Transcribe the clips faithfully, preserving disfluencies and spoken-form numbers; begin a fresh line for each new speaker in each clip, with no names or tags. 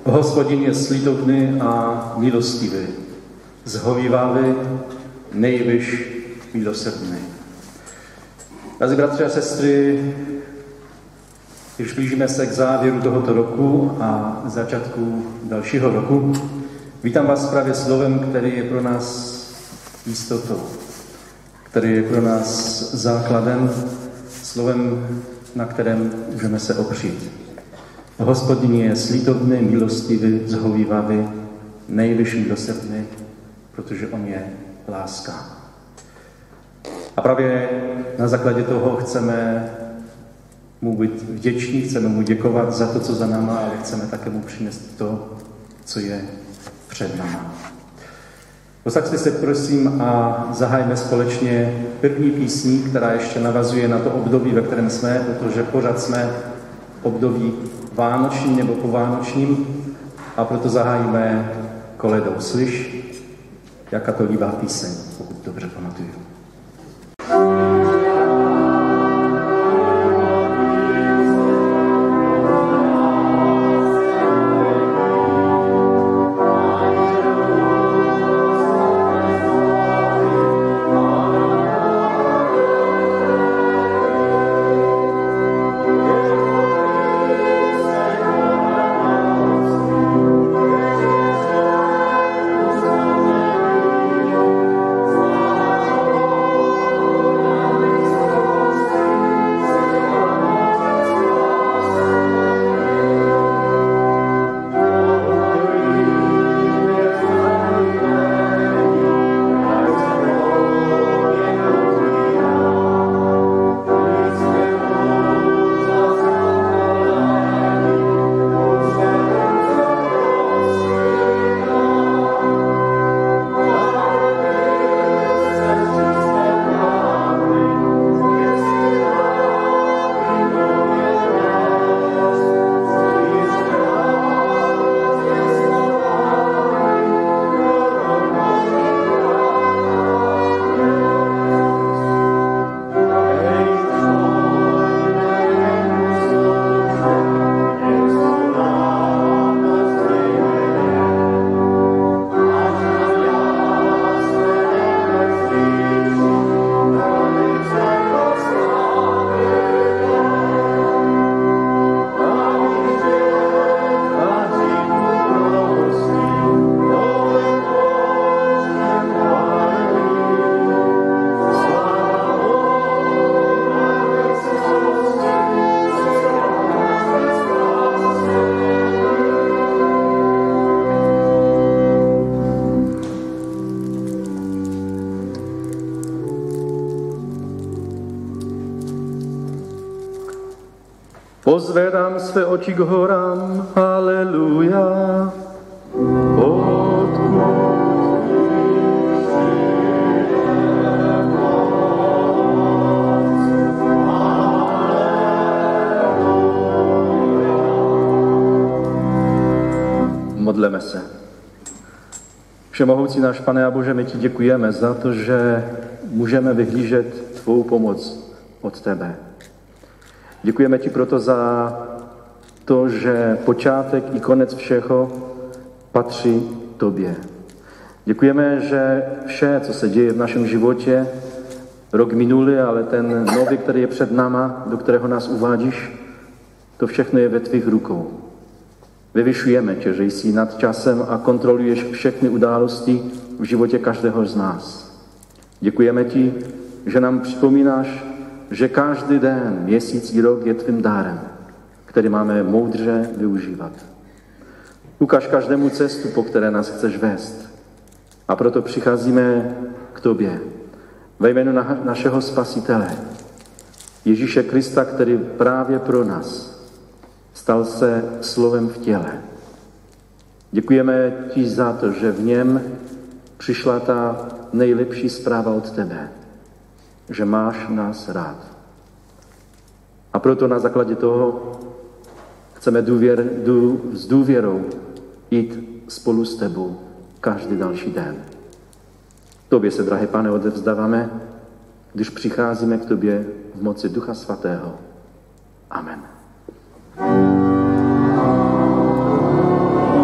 Hospodin je slítovný a milostivý, zhovívavý, nejvyš milosrdný. Drazí bratři a sestry, když blížíme se k závěru tohoto roku a začátku dalšího roku, vítám vás právě slovem, který je pro nás jistotou, který je pro nás základem, slovem, na kterém můžeme se opřít. Hospodin je slítovný, milostivý, zhovívavý, nejvyš milosrdný, protože on je láska. A právě na základě toho chceme mu být vděční, chceme mu děkovat za to, co za náma, ale chceme také mu přinést to, co je před náma. Posaďte se prosím a zahajme společně první písní, která ještě navazuje na to období, ve kterém jsme, protože pořád jsme v období vánočním nebo povánočním, a proto zahájíme koledou. Slyš, jaká to líbá píseň, pokud dobře pamatuju.
Pozvedám své oči k horám, haleluja. Modleme se. Všemohoucí náš Pane a Bože, my ti děkujeme za to, že můžeme vyhlížet tvou pomoc od tebe. Děkujeme ti proto za to, že počátek i konec všeho patří tobě. Děkujeme, že vše, co se děje v našem životě, rok minulý, ale ten nový, který je před náma, do kterého nás uvádíš, to všechno je ve tvých rukou. Vyvyšujeme tě, že jsi nad časem a kontroluješ všechny události v životě každého z nás. Děkujeme ti, že nám připomínáš, že každý den, měsíc i rok je tvým dárem, který máme moudře využívat. Ukaž každému cestu, po které nás chceš vést. A proto přicházíme k tobě ve jménu na, našeho Spasitele, Ježíše Krista, který právě pro nás stal se slovem v těle. Děkujeme ti za to, že v něm přišla ta nejlepší zpráva od tebe, že máš nás rád. A proto na základě toho chceme důvěr, dů, s důvěrou jít spolu s tebou každý další den. Tobě se, drahý Pane, odevzdáváme, když přicházíme k tobě v moci Ducha Svatého. Amen.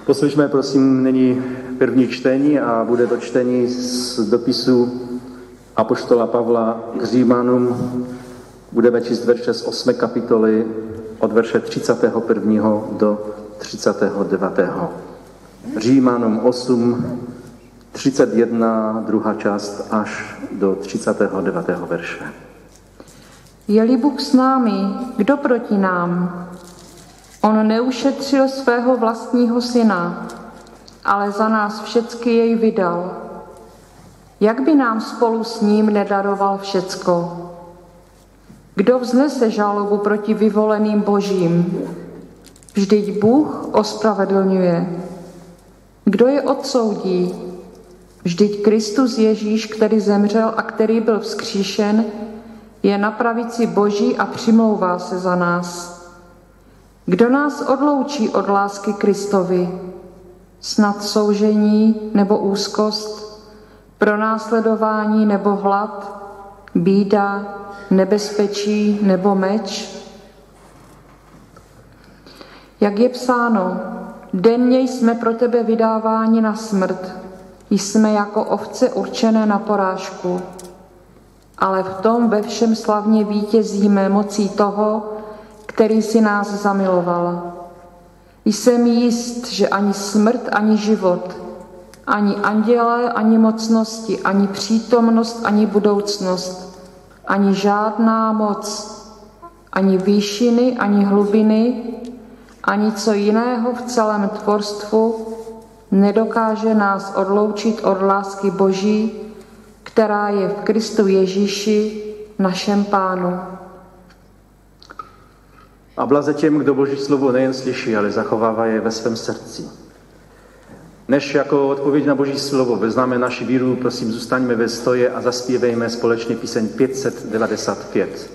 Poslyšme prosím nyní první čtení a bude to čtení z dopisu apoštola Pavla k Římanům. Budeme číst verše z osmé kapitoly od verše třicátého prvního do třicátého devátého. Římanům osm, třicet jedna, druhá část až do třicátého devátého verše.
Je-li Bůh s námi, kdo proti nám? On neušetřil svého vlastního syna, ale za nás všecky jej vydal. Jak by nám spolu s ním nedaroval všecko? Kdo vznese žalobu proti vyvoleným božím? Vždyť Bůh ospravedlňuje. Kdo je odsoudí? Vždyť Kristus Ježíš, který zemřel a který byl vzkříšen, je na pravici Boží a přimlouvá se za nás. Kdo nás odloučí od lásky Kristovi? Snad soužení nebo úzkost, pronásledování nebo hlad, bída, nebezpečí nebo meč? Jak je psáno, denně jsme pro tebe vydáváni na smrt, jsme jako ovce určené na porážku. Ale v tom ve všem slavně vítězíme mocí toho, který si nás zamiloval. Jsem jist, že ani smrt, ani život, ani andělé, ani mocnosti, ani přítomnost, ani budoucnost, ani žádná moc, ani výšiny, ani hlubiny, ani co jiného v celém tvorstvu nedokáže nás odloučit od lásky Boží, která je v Kristu Ježíši, našem Pánu.
A blaze těm, kdo Boží slovo nejen slyší, ale zachovává je ve svém srdci. Než jako odpověď na Boží slovo veznáme naši víru, prosím, zůstaňme ve stoje a zaspívejme společně píseň pět set devadesát pět.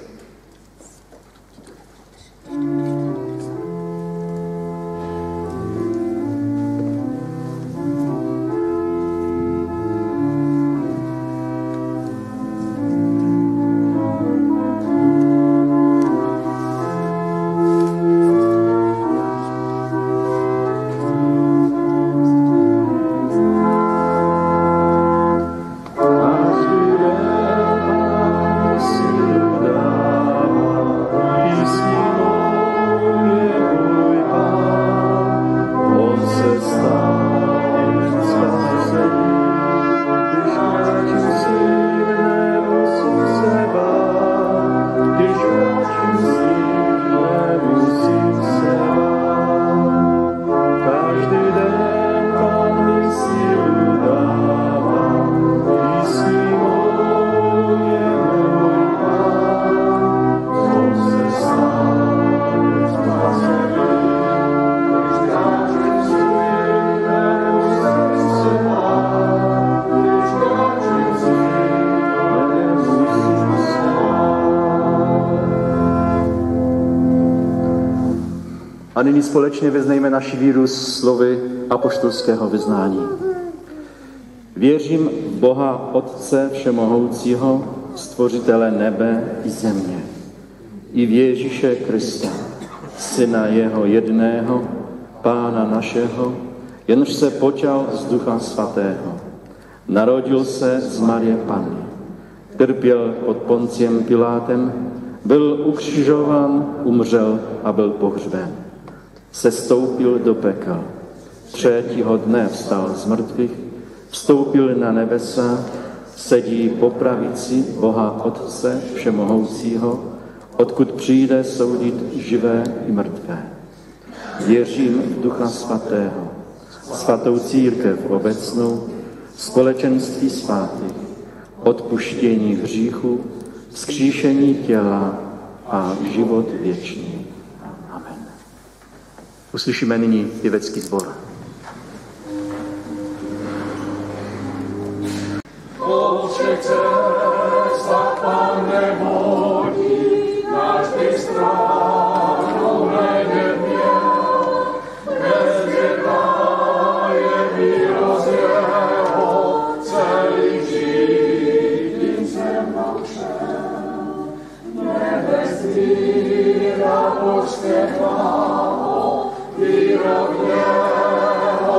A nyní společně vyznejme naši víru slovy apoštolského vyznání. Věřím v Boha Otce Všemohoucího, Stvořitele nebe i země, i v Ježíše Krista, Syna jeho jedného, Pána našeho, jenž se počal z Ducha Svatého. Narodil se z Marie Panny, trpěl pod Ponciem Pilátem, byl ukřižován, umřel a byl pohřben. Sestoupil do pekel. Třetího dne vstal z mrtvých, vstoupil na nebesa, sedí po pravici Boha Otce Všemohoucího, odkud přijde soudit živé i mrtvé. Věřím v Ducha Svatého, svatou církev obecnou, společenství svatých, odpuštění hříchu, vzkříšení těla a život věčný. Amen. Uslyšíme nyní pěvecký sbor.
Výrok jeho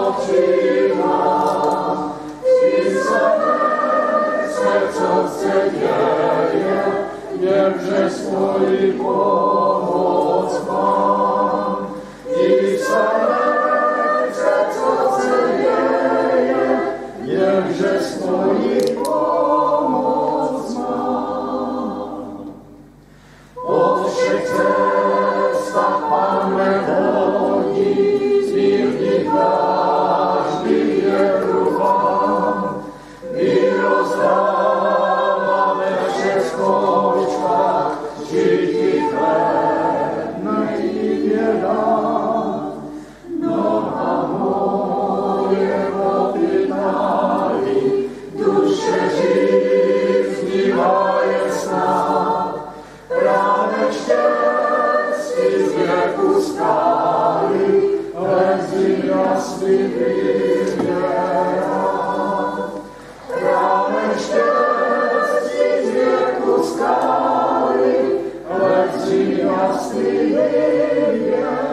co se děje, němže svoji pomoc mám. Div se, nechce, co se děje, němže svoji pomoc mám. Od všech cestách Pán mé vodí, smírných každý je vám. My rozdáváme naše skolička, žití chléb nejde dám. Noha moje popytali, duše živnivá je snad. Ránek štěstí z věku skály, lezí jasný vyvěrá. Ránek štěstí z věku skály, lezí jasný vyvěrá.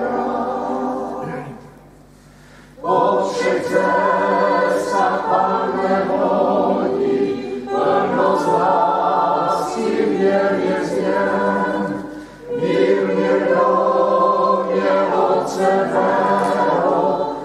Od všech cestách Pán mé vodí, plnost lásky mě vězněn. Mír mě do mě Otce mého,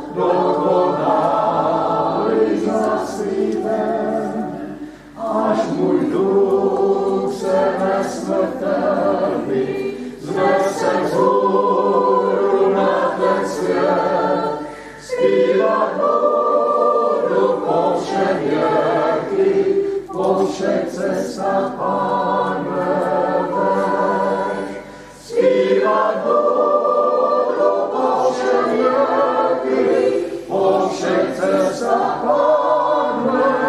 dokonalý zaslíben. Až můj duch se nesmrtelný znese vzhůru na ten svět. Zpívat budu po všech věky, po všech cestách Pán vedeš. Zpívat budu po všech věky, po všech cestách Pán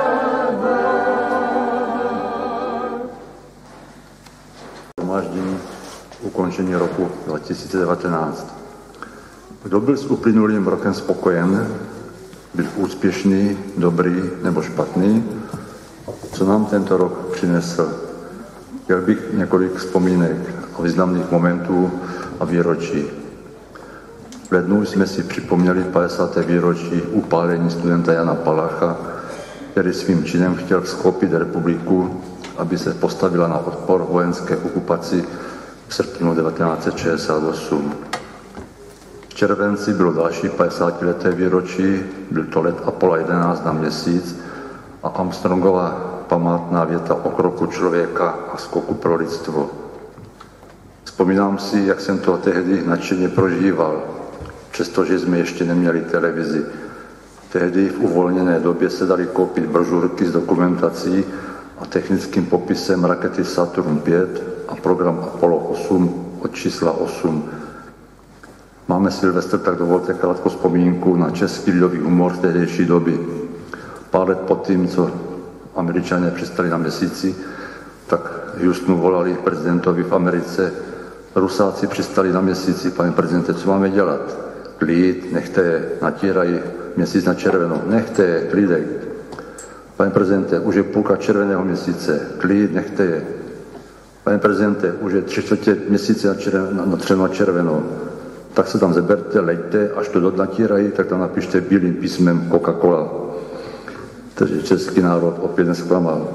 vedeš.
Shromáždění ukončení roku dva tisíce devatenáct. Kdo byl s uplynulým rokem spokojen, byl úspěšný, dobrý nebo špatný, co nám tento rok přinesl? Chtěl bych několik vzpomínek a významných momentů a výročí. V lednu jsme si připomněli padesáté výročí upálení studenta Jana Palacha, který svým činem chtěl vzchopit republiku, aby se postavila na odpor vojenské okupaci v srpnu devatenáct set šedesát osm. V červenci bylo další padesátileté výročí, byl to let Apollo jedenáct na měsíc a Armstrongova památná věta o kroku člověka a skoku pro lidstvo. Vzpomínám si, jak jsem to tehdy nadšeně prožíval, přestože jsme ještě neměli televizi. Tehdy v uvolněné době se dali koupit brožurky s dokumentací a technickým popisem rakety Saturn pět a program Apollo osm od čísla osm. Máme Silvestr, tak dovolte krátkou vzpomínku na český lidový humor z tehdejší doby. Pár let po tím, co Američané přistali na měsíci, tak Houstonu volali prezidentovi v Americe. Rusáci přistali na měsíci, pane prezidente, co máme dělat? Klid, nechte je, natírají měsíc na červeno, nechte je, klidek. Pane prezidente, už je půlka červeného měsíce, klid, nechte je. Pane prezidente, už je tři čtvrtě měsíce na, červeno, na třema červeno, tak se tam zeberte, leďte, až to natírají, tak tam napište bílým písmem Coca-Cola. Takže český národ opět nesklamal.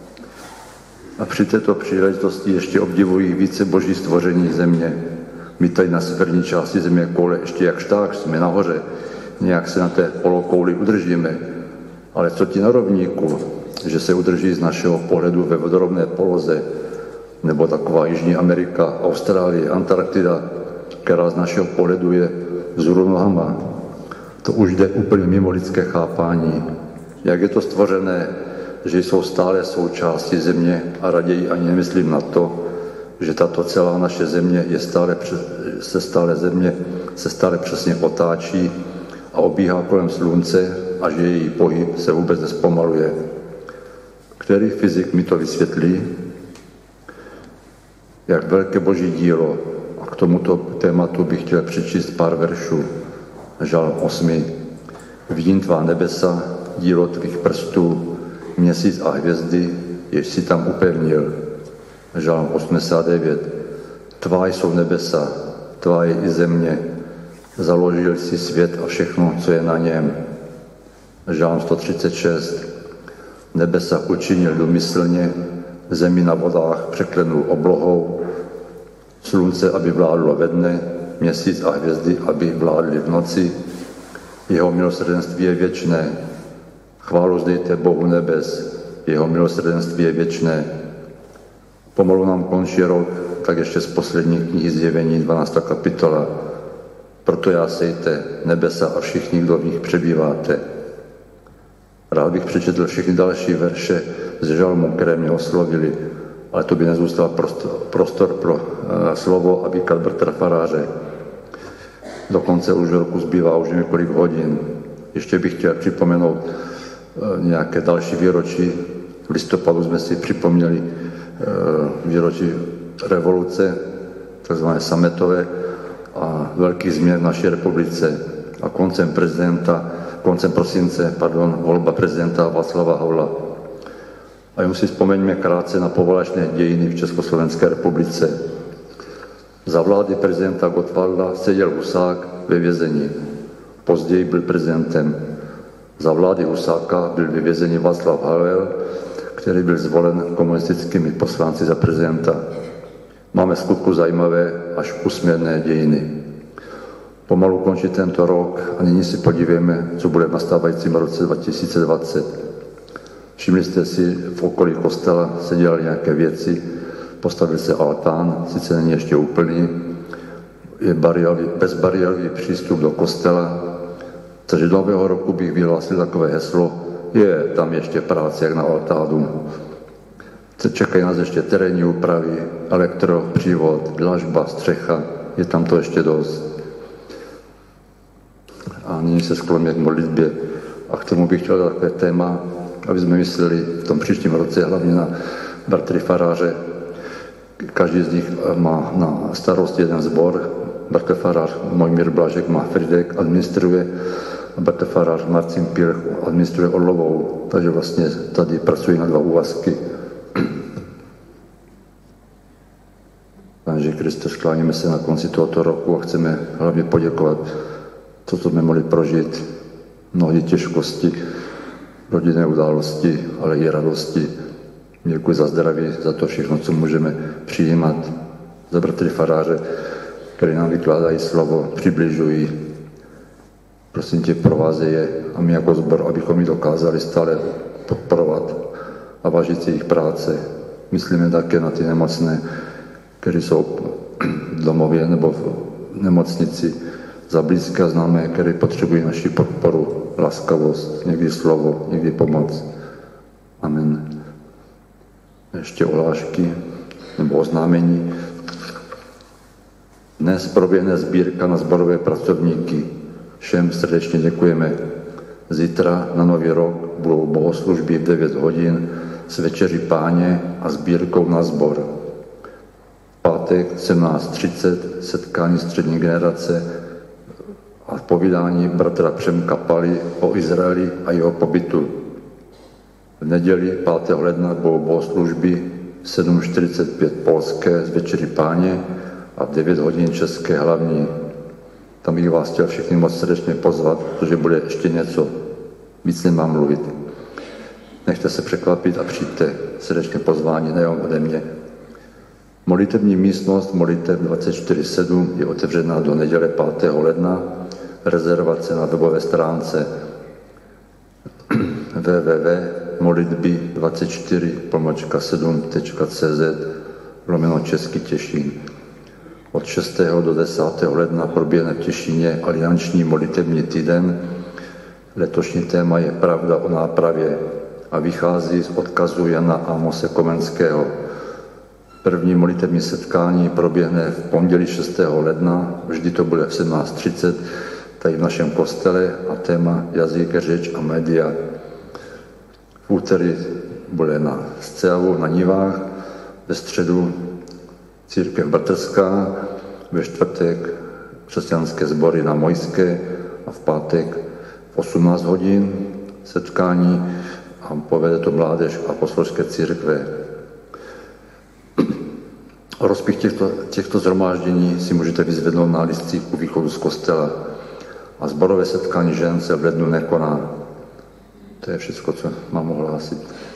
A při této příležitosti ještě obdivují více boží stvoření země. My tady na severní části země koule ještě jak štář, jsme nahoře, nějak se na té polokouli udržíme. Ale co ti na rovníku, že se udrží z našeho pohledu ve vodorovné poloze, nebo taková Jižní Amerika, Austrálie, Antarktida, která z našeho pohledu je vzhůru nohama. To už jde úplně mimo lidské chápání. Jak je to stvořené, že jsou stále součástí země a raději ani nemyslím na to, že tato celá naše země je stále, se stále země se stále přesně otáčí a obíhá kolem slunce a že její pohyb se vůbec nespomaluje. Který fyzik mi to vysvětlí? Jak velké boží dílo, a k tomuto tématu bych chtěl přečíst pár veršů. Žalm osm. Vidím tvá nebesa, dílo tvých prstů, měsíc a hvězdy, jež si tam upevnil. Žalm osmdesát devět. Tvá jsou nebesa, tvá je i země, založil si svět a všechno, co je na něm. Žalm sto třicet šest. Nebesa učinil důmyslně, zemi na vodách překlenul oblohou, slunce, aby vládlo ve dne, měsíc a hvězdy, aby vládly v noci. Jeho milosrdenství je věčné. Chválu zdejte Bohu nebes, jeho milosrdenství je věčné. Pomalu nám končí rok, tak ještě z poslední knihy Zjevení, dvanáctá kapitola. Proto jásejte nebesa a všichni, kdo v nich přebýváte. Rád bych přečetl všechny další verše z žalmu, které mě oslovili, ale to by nezůstal prostor, prostor pro uh, slovo a výklad bratra faráře. Do konce už roku zbývá už několik hodin. Ještě bych chtěl připomenout uh, nějaké další výročí. V listopadu jsme si připomněli uh, výročí revoluce, takzvané sametové, a velkých změn v naší republice. A koncem prezidenta, koncem prosince, pardon, volba prezidenta Václava Havla. A jenom si vzpomeňme krátce na poválečné dějiny v Československé republice. Za vlády prezidenta Gottwalda seděl Husák ve vězení. Později byl prezidentem. Za vlády Husáka byl ve vězení Václav Havel, který byl zvolen komunistickými poslanci za prezidenta. Máme skutku zajímavé až úsměvné dějiny. Pomalu končí tento rok a nyní si podívejme, co bude v nastávajícím roce dva tisíce dvacet. Všimli jste si, v okolí kostela se dělaly nějaké věci, postavil se altán, sice není ještě úplný, je bariérový, bezbariérový přístup do kostela, takže do nového roku bych vyhlásil takové heslo, je tam ještě práce jak na altánu. Čekají nás ještě terénní úpravy, elektro, přívod, dlažba, střecha, je tam to ještě dost. A nyní se skloním k modlitbě. A k tomu bych chtěl dát takové téma, aby jsme mysleli v tom příštím roce hlavně na bratry faráře. Každý z nich má na starost jeden sbor. Bratr farář Mojmír Blažek má Fridek, administruje, a bratr farář Marcin Pilch administruje Orlovou. Takže vlastně tady pracují na dva úvazky. Pane Kriste, skláníme se na konci tohoto roku a chceme hlavně poděkovat to, co jsme mohli prožít, mnohdy těžkosti, rodinné události, ale i radosti. Děkuji za zdraví, za to všechno, co můžeme přijímat, za bratry faráře, který nám vykládají slovo, přibližují. Prosím tě, provázej je a my jako sbor, abychom ji dokázali stále podporovat a vážit si jejich práce. Myslíme také na ty nemocné, kteří jsou v domově nebo v nemocnici, za blízké a známé, které potřebují naši podporu, laskavost, někdy slovo, někdy pomoc. Amen. Ještě ohlášky nebo oznámení. Dnes proběhne sbírka na sborové pracovníky. Všem srdečně děkujeme. Zítra na nový rok budou bohoslužby v devět hodin s večeří Páně a sbírkou na sbor. Pátek sedmnáct třicet setkání střední generace a povídání bratra Přemka Paly o Izraeli a jeho pobytu. V neděli pátého ledna budou bohoslužby sedm čtyřicet pět polské z večeří Páně a v devět hodin české hlavní. Tam bych vás chtěl všechny moc srdečně pozvat, protože bude ještě něco. Víc nemám mluvit. Nechte se překvapit a přijďte, srdečně pozvání, nejenom ode mě. Modlitební místnost modlitev dvacet čtyři sedm je otevřená do neděle pátého ledna. Rezervace na webové stránce w w w tečka modlitby dvacet čtyři pomlčka sedm tečka c z lomeno Český Těšín. Od šestého do desátého ledna proběhne v Těšíně alianční modlitební týden. Letošní téma je Pravda o nápravě a vychází z odkazu Jana Amose Komenského. První modlitební setkání proběhne v pondělí šestého ledna, vždy to bude v sedmnáct třicet, tady v našem kostele a téma jazyk, řeč a média. V úterý bude na Scéavu na Nivách, ve středu církev bratrská, ve čtvrtek křesťanské sbory na Mojské a v pátek v osmnáct hodin setkání a povede to mládež apostolské církve. Rozpich těchto, těchto zhromáždění si můžete vyzvednout na lístcích u východu z kostela a sborové setkání žen se v lednu nekoná. To je všechno, co mám ohlásit.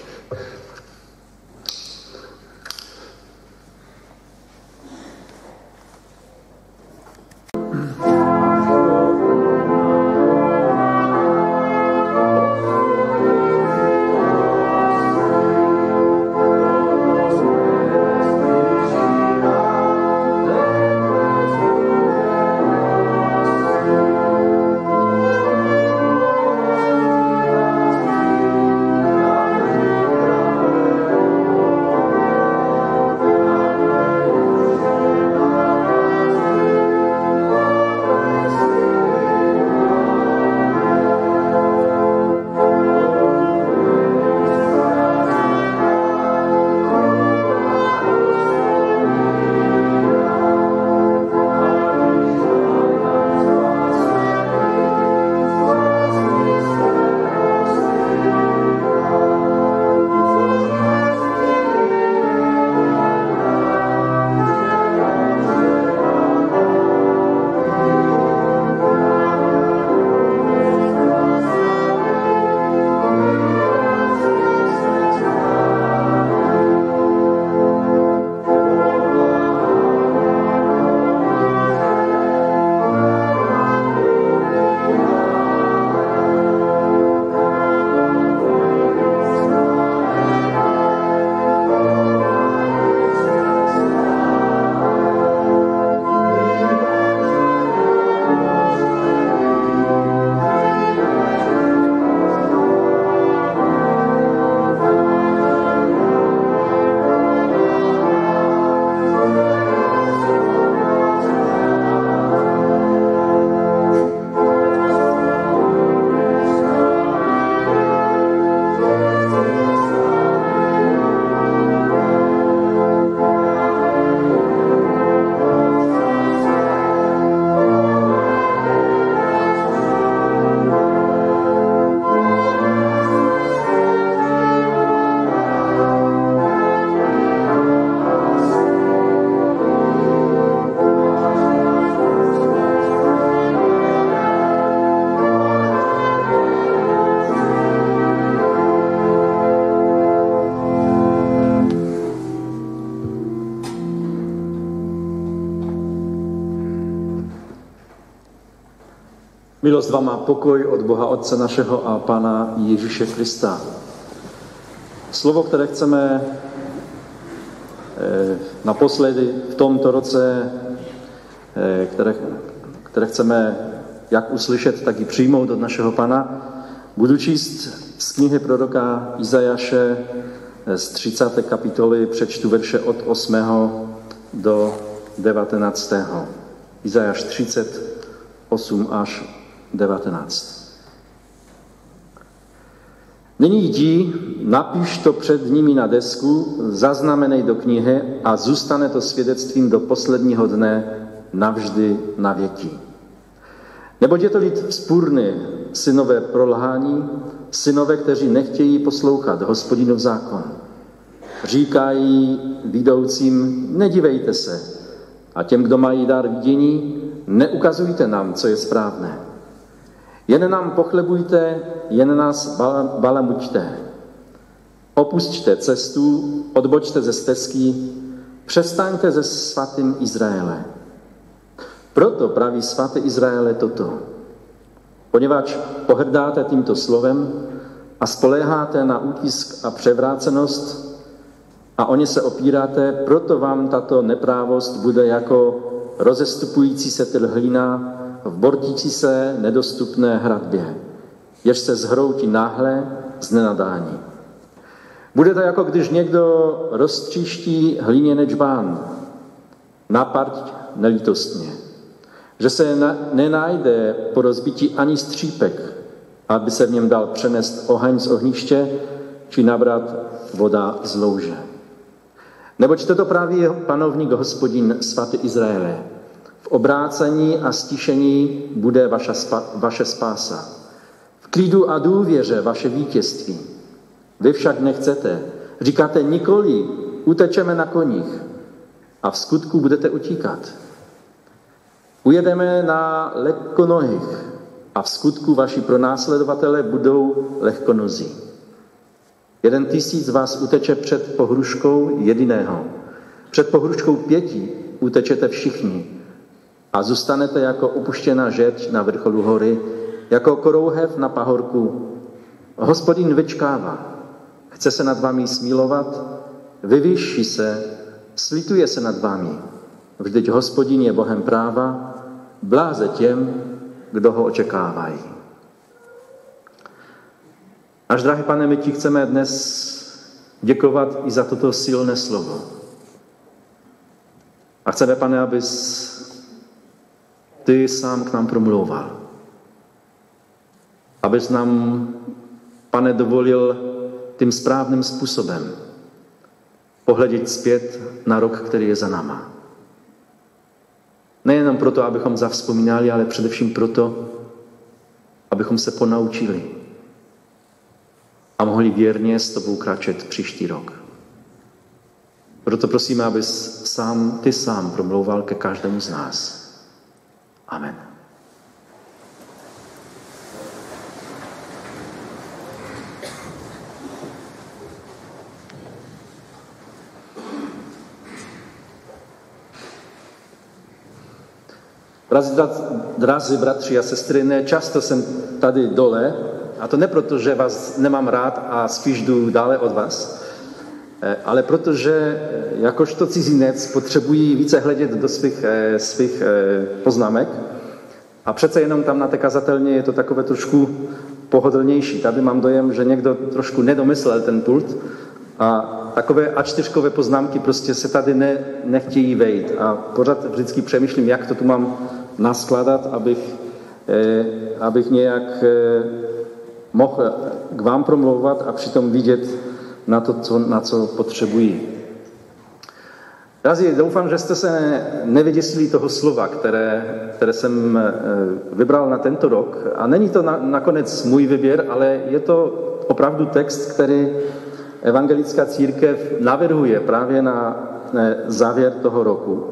Milost vám a pokoj od Boha Otce našeho a Pána Ježíše Krista. Slovo, které chceme naposledy v tomto roce, které, které chceme jak uslyšet, tak i přijmout od našeho Pana, budu číst z knihy proroka Izajaše z třicáté kapitoly, přečtu verše od osmého do devatenáctého. Izajaš třicet osm až devatenáct. Nyní jdi, napiš to před nimi na desku, zaznamenej do knihy a zůstane to svědectvím do posledního dne navždy na věky. Neboť je to lid vzpůrný, synové prolhání, synové, kteří nechtějí poslouchat Hospodinův zákon. Říkají vidoucím, nedívejte se, a těm, kdo mají dar vidění, neukazujte nám, co je správné. Jen nám pochlebujte, jen nás balamuťte. Opusťte cestu, odbočte ze stezky, přestaňte ze svatým Izraele. Proto praví svatý Izraele toto. Poněvadž pohrdáte tímto slovem a spoléháte na útisk a převrácenost a o ně se opíráte, proto vám tato neprávost bude jako rozestupující se trhlina v bortící se nedostupné hradbě, jež se zhroutí náhle z nenadání. Bude to jako když někdo roztříští hliněný džbán, na parť nelítostně, že se nenajde po rozbití ani střípek, aby se v něm dal přenést oheň z ohniště, či nabrat voda z louže. Neboť toto praví panovník Hospodin svatý Izraele. V obrácení a stišení bude vaša spa, vaše spása. V klidu a důvěře vaše vítězství. Vy však nechcete. Říkáte nikoli, utečeme na koních. A v skutku budete utíkat. Ujedeme na lekkonohých. a v skutku vaši pronásledovatelé budou lehkonozí. Jeden tisíc vás uteče před pohruškou jediného. Před pohruškou pěti utečete všichni a zůstanete jako opuštěná žeď na vrcholu hory, jako korouhev na pahorku. Hospodin vyčkává, chce se nad vámi smilovat, vyvýší se, slituje se nad vámi. Vždyť Hospodin je Bohem práva, bláze těm, kdo ho očekávají. Až, drahý Pane, my ti chceme dnes děkovat i za toto silné slovo. A chceme, Pane, abys ty sám k nám promlouval. Abys nám, Pane, dovolil tím správným způsobem pohledět zpět na rok, který je za náma. Nejenom proto, abychom zavzpomínali, ale především proto, abychom se ponaučili a mohli věrně s tobou kráčet příští rok. Proto prosíme, abys sám, ty sám promlouval ke každému z nás. Amen. Drazí bratři a sestry, ne často jsem tady dole, a to ne proto, že vás nemám rád a spíš jdu dále od vás, ale protože jakožto cizinec potřebuji více hledět do svých, svých poznámek a přece jenom tam na té kazatelně je to takové trošku pohodlnější. Tady mám dojem, že někdo trošku nedomyslel ten pult a takové á čtyřkové poznámky prostě se tady ne, nechtějí vejít a pořád vždycky přemýšlím, jak to tu mám naskládat, abych, eh, abych nějak eh, mohl k vám promlouvat a přitom vidět na to, co, na co potřebuji. Drazí, doufám, že jste se nevyděsili toho slova, které, které jsem eh, vybral na tento rok. A není to na, nakonec můj výběr, ale je to opravdu text, který evangelická církev navrhuje právě na závěr toho roku.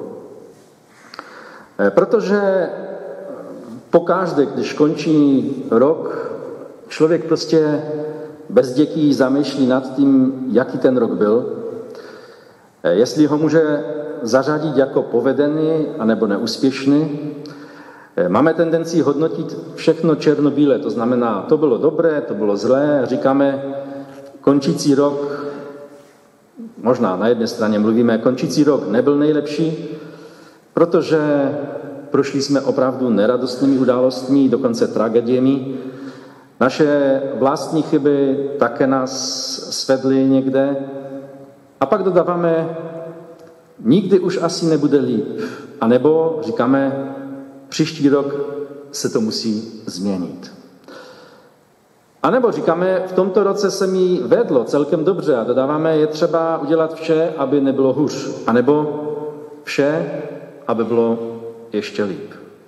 Protože pokaždé, když končí rok, člověk prostě bez dětí zamýšlí nad tím, jaký ten rok byl, jestli ho může zařadit jako povedený anebo neúspěšný. Máme tendenci hodnotit všechno černobíle, to znamená, to bylo dobré, to bylo zlé, říkáme, končící rok, možná na jedné straně mluvíme, končící rok nebyl nejlepší, protože prošli jsme opravdu neradostnými událostmi, dokonce tragédiemi. Naše vlastní chyby také nás svedly někde. A pak dodáváme, nikdy už asi nebude líp. A nebo říkáme, příští rok se to musí změnit. A nebo říkáme, v tomto roce se mi vedlo celkem dobře a dodáváme, je třeba udělat vše, aby nebylo hůř. A nebo vše, aby bylo ještě líp.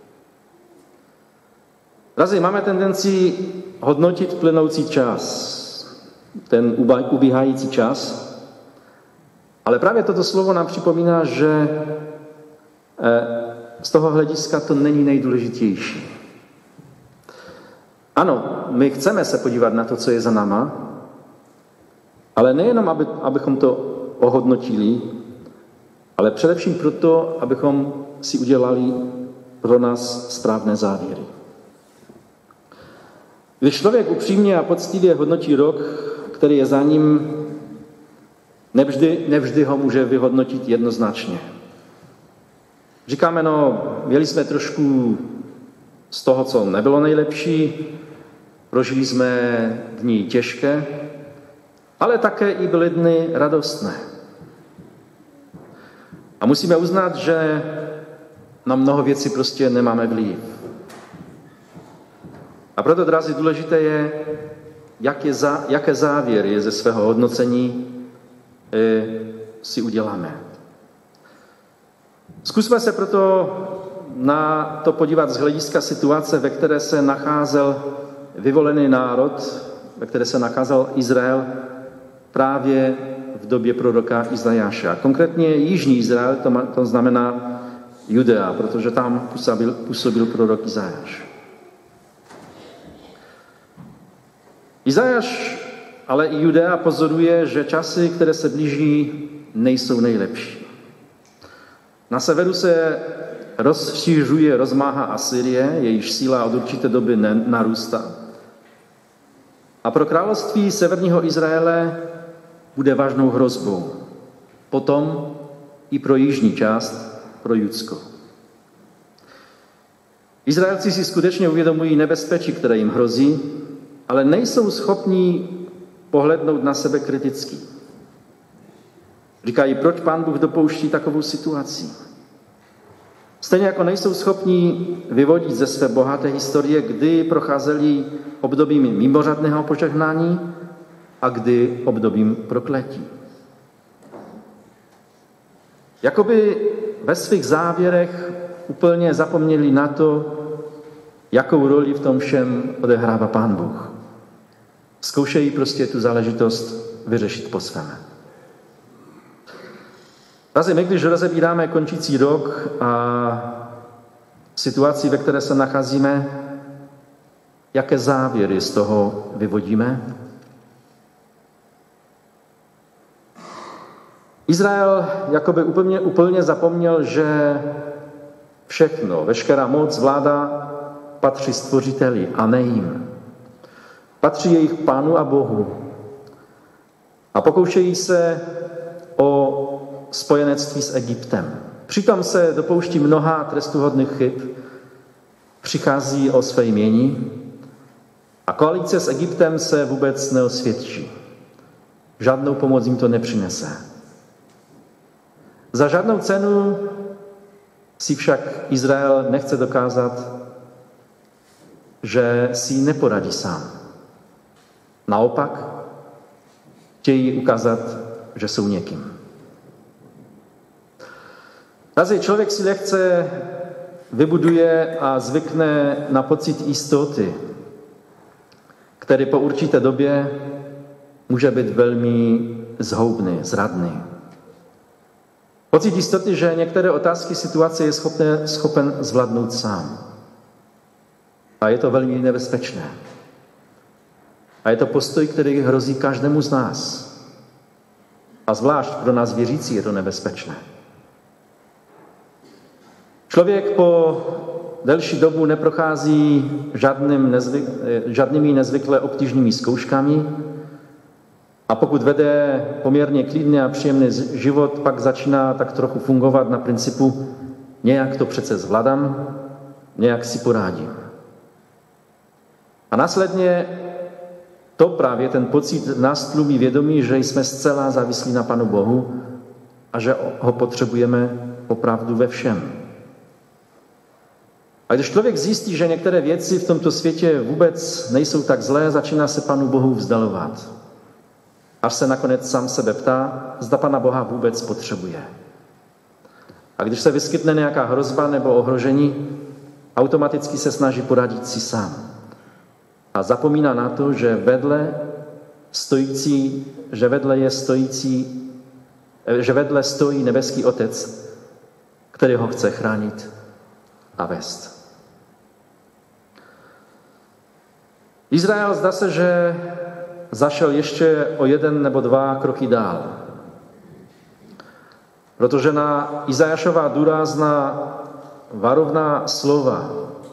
Drazí, máme tendenci hodnotit plynoucí čas, ten ubíhající čas, ale právě toto slovo nám připomíná, že z toho hlediska to není nejdůležitější. Ano, my chceme se podívat na to, co je za náma, ale nejenom, aby, abychom to ohodnotili, ale především proto, abychom si udělali pro nás správné závěry. Když člověk upřímně a poctivě hodnotí rok, který je za ním, nevždy, nevždy ho může vyhodnotit jednoznačně. Říkáme, no, měli jsme trošku z toho, co nebylo nejlepší, prožili jsme dny těžké, ale také i byly dny radostné. A musíme uznat, že na mnoho věcí prostě nemáme vliv. A proto, drazí, důležité je, jak je za, jaké závěry ze svého hodnocení e, si uděláme. Zkusme se proto na to podívat z hlediska situace, ve které se nacházel vyvolený národ, ve které se nacházel Izrael právě v době proroka Izajáša. Konkrétně Jižní Izrael, to, to znamená Judea, protože tam působil, působil prorok Izajáš. Izajáš, ale i Judea pozoruje, že časy, které se blíží, nejsou nejlepší. Na severu se rozšířuje rozmáha Asyrie, jejíž síla od určité doby narůstá. A pro království severního Izraele bude vážnou hrozbou. Potom i pro jižní část, pro Judsko. Izraelci si skutečně uvědomují nebezpečí, které jim hrozí, ale nejsou schopni pohlednout na sebe kriticky. Říkají, proč Pán Bůh dopouští takovou situaci. Stejně jako nejsou schopni vyvodit ze své bohaté historie, kdy procházeli obdobím mimořádného požehnání a kdy obdobím prokletí. Jakoby ve svých závěrech úplně zapomněli na to, jakou roli v tom všem odehrává Pán Bůh. Zkoušejí prostě tu záležitost vyřešit po svém. Zase my, když rozebíráme končící rok a situaci, ve které se nacházíme, jaké závěry z toho vyvodíme? Izrael jakoby úplně, úplně zapomněl, že všechno, veškerá moc, vláda patří Stvořiteli a ne jim. Patří jejich Pánu a Bohu. A pokoušejí se o spojenectví s Egyptem. Přitom se dopouští mnoha trestuhodných chyb, přichází o své jmění a koalice s Egyptem se vůbec neosvědčí. Žádnou pomoc jim to nepřinese. Za žádnou cenu si však Izrael nechce dokázat, že si neporadí sám. Naopak chtějí ukázat, že jsou někým. Zase člověk si lehce vybuduje a zvykne na pocit jistoty, který po určité době může být velmi zhoubný, zradný. Pocit jistoty, že některé otázky situace je schopné, schopen zvládnout sám. A je to velmi nebezpečné. A je to postoj, který hrozí každému z nás. A zvlášť pro nás věřící je to nebezpečné. Člověk po delší dobu neprochází žádným nezvyk, žádnými nezvykle obtížnými zkouškami a pokud vede poměrně klidný a příjemný život, pak začíná tak trochu fungovat na principu nějak to přece zvládám, nějak si porádím. A následně to právě ten pocit nás tlumí vědomí, že jsme zcela závislí na Panu Bohu a že ho potřebujeme opravdu ve všem. A když člověk zjistí, že některé věci v tomto světě vůbec nejsou tak zlé, začíná se Panu Bohu vzdalovat. Až se nakonec sám sebe ptá, zda Pana Boha vůbec potřebuje. A když se vyskytne nějaká hrozba nebo ohrožení, automaticky se snaží poradit si sám. A zapomíná na to, že vedle stojící, že vedle je stojící, že vedle stojí nebeský Otec, který ho chce chránit a vést. Izrael zdá se, že zašel ještě o jeden nebo dva kroky dál. Protože na Izajášová důrazná varovná slova,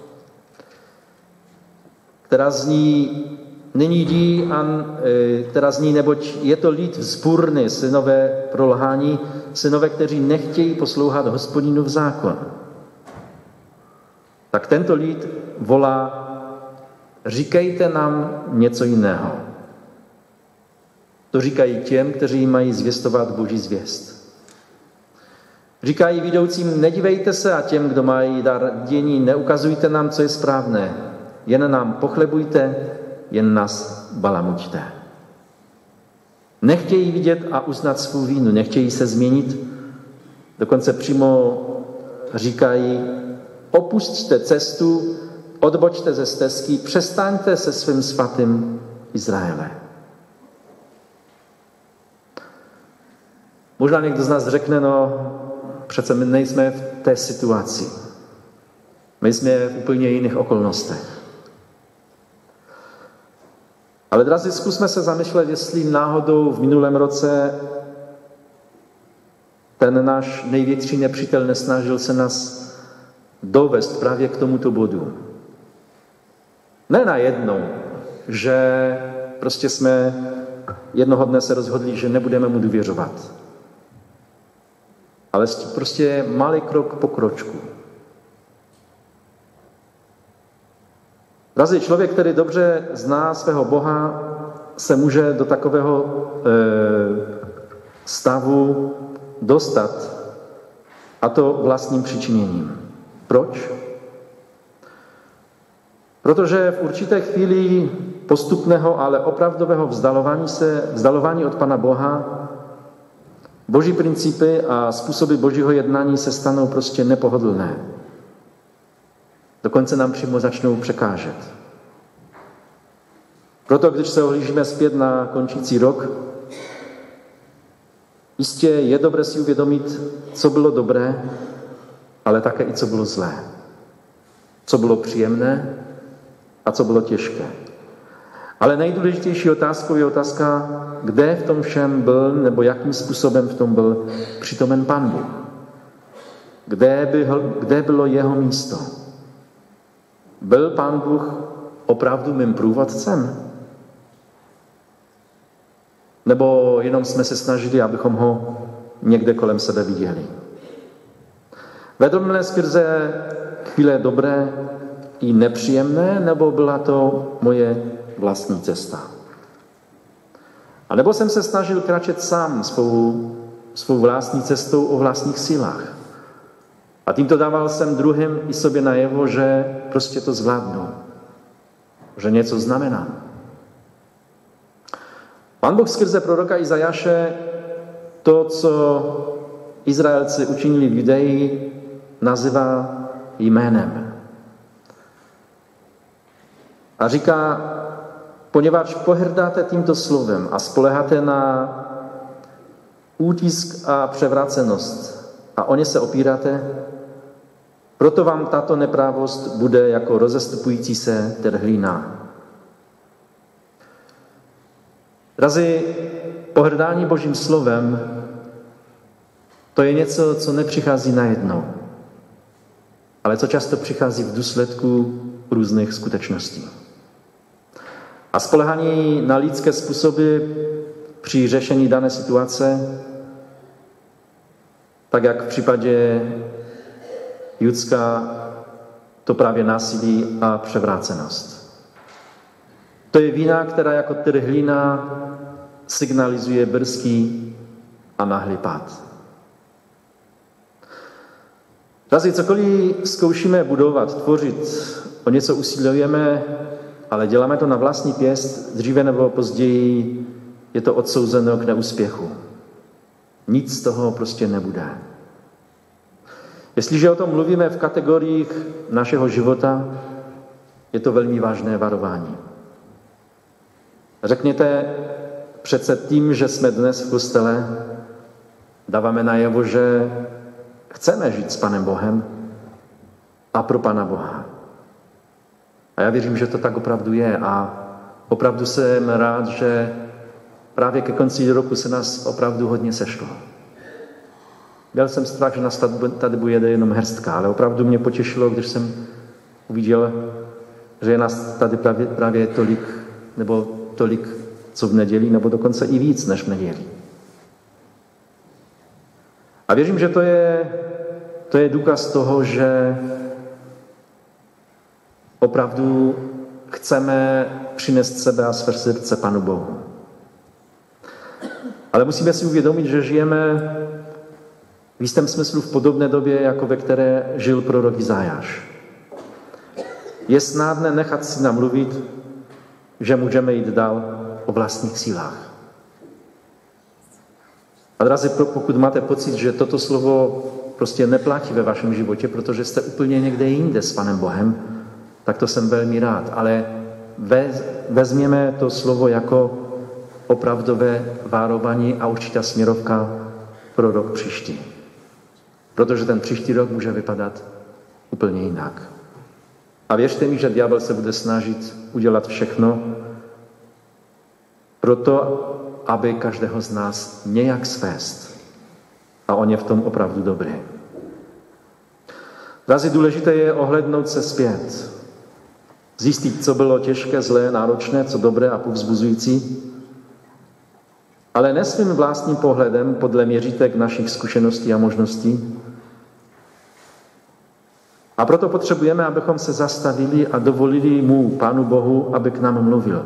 která zní, nyní dí, an, která zní, neboť je to lid vzburný, synové prolhání, synové, kteří nechtějí poslouchat Hospodinův zákon. Tak tento lid volá, říkejte nám něco jiného. To říkají těm, kteří mají zvěstovat Boží zvěst. Říkají vidoucím, nedívejte se a těm, kdo mají dar dění, neukazujte nám, co je správné. Jen nám pochlebujte, jen nás balamuťte. Nechtějí vidět a uznat svou vínu, nechtějí se změnit, dokonce přímo říkají, opusťte cestu, odbočte ze stezky, přestaňte se svým svatým Izraele. Možná někdo z nás řekne, no přece my nejsme v té situaci. My jsme v úplně jiných okolnostech. Ale drazí, zkusme se zamyslet, jestli náhodou v minulém roce ten náš největší nepřítel nesnažil se nás dovést právě k tomuto bodu. Ne najednou, že prostě jsme jednoho dne se rozhodli, že nebudeme mu důvěřovat. Ale prostě malý krok po kročku. Drazí, člověk, který dobře zná svého Boha, se může do takového e, stavu dostat, a to vlastním přičiněním. Proč? Protože v určité chvíli postupného, ale opravdového vzdalování se, vzdalování od Pana Boha, Boží principy a způsoby Božího jednání se stanou prostě nepohodlné. Dokonce nám přímo začnou překážet. Proto, když se ohlížíme zpět na končící rok, jistě je dobré si uvědomit, co bylo dobré, ale také i co bylo zlé. Co bylo příjemné a co bylo těžké. Ale nejdůležitější otázkou je otázka, kde v tom všem byl, nebo jakým způsobem v tom byl přítomen Pán Bůh. Kde, byl, kde bylo jeho místo? Byl Pán Bůh opravdu mým průvodcem? Nebo jenom jsme se snažili, abychom ho někde kolem sebe viděli? Vedl mne skrze chvíle dobré i nepříjemné, nebo byla to moje vlastní cesta? A nebo jsem se snažil kráčet sám svou, svou vlastní cestou o vlastních silách. A tímto dával jsem druhým i sobě najevo, že prostě to zvládnu. Že něco znamená. Pán Bůh skrze proroka Izajáše to, co Izraelci učinili v Judeji, nazývá jménem. A říká, poněvadž pohrdáte tímto slovem a spoléháte na útisk a převrácenost a o ně se opíráte, proto vám tato neprávost bude jako rozestupující se trhlina. Drazí, pohrdání Božím slovem, to je něco, co nepřichází najednou, ale co často přichází v důsledku různých skutečností. A spoléhání na lidské způsoby při řešení dané situace, tak jak v případě Judska, to právě násilí a převrácenost. To je vína, která jako trhlina signalizuje brzký a náhlý pád. Drazí, cokoliv zkoušíme budovat, tvořit, o něco usilujeme, ale děláme to na vlastní pěst, dříve nebo později je to odsouzeno k neúspěchu. Nic z toho prostě nebude. Jestliže o tom mluvíme v kategoriích našeho života, je to velmi vážné varování. Řekněte, přece tím, že jsme dnes v kostele, dáváme najevo, že chceme žít s Panem Bohem a pro Pana Boha. A já věřím, že to tak opravdu je a opravdu jsem rád, že právě ke konci roku se nás opravdu hodně sešlo. Měl jsem strach, že nás tady bude jenom hrstka, ale opravdu mě potěšilo, když jsem uviděl, že je nás tady právě, právě tolik, nebo tolik, co v neděli, nebo dokonce i víc než v neděli. A věřím, že to je, to je důkaz toho, že opravdu chceme přinést sebe a své srdce Panu Bohu. Ale musíme si uvědomit, že žijeme v jistém smyslu v podobné době, jako ve které žil prorok Izajáš. Je snadné nechat si namluvit, že můžeme jít dál o vlastních sílách. A drazí, pokud máte pocit, že toto slovo prostě neplatí ve vašem životě, protože jste úplně někde jinde s Panem Bohem, tak to jsem velmi rád. Ale vezměme to slovo jako opravdové várování a určitá směrovka pro rok příští. Protože ten příští rok může vypadat úplně jinak. A věřte mi, že ďábel se bude snažit udělat všechno, proto, aby každého z nás nějak svést. A on je v tom opravdu dobrý. Drazí, důležité je ohlednout se zpět. Zjistit, co bylo těžké, zlé, náročné, co dobré a povzbuzující. Ale ne svým vlastním pohledem podle měřítek našich zkušeností a možností. A proto potřebujeme, abychom se zastavili a dovolili mu, Pánu Bohu, aby k nám mluvil.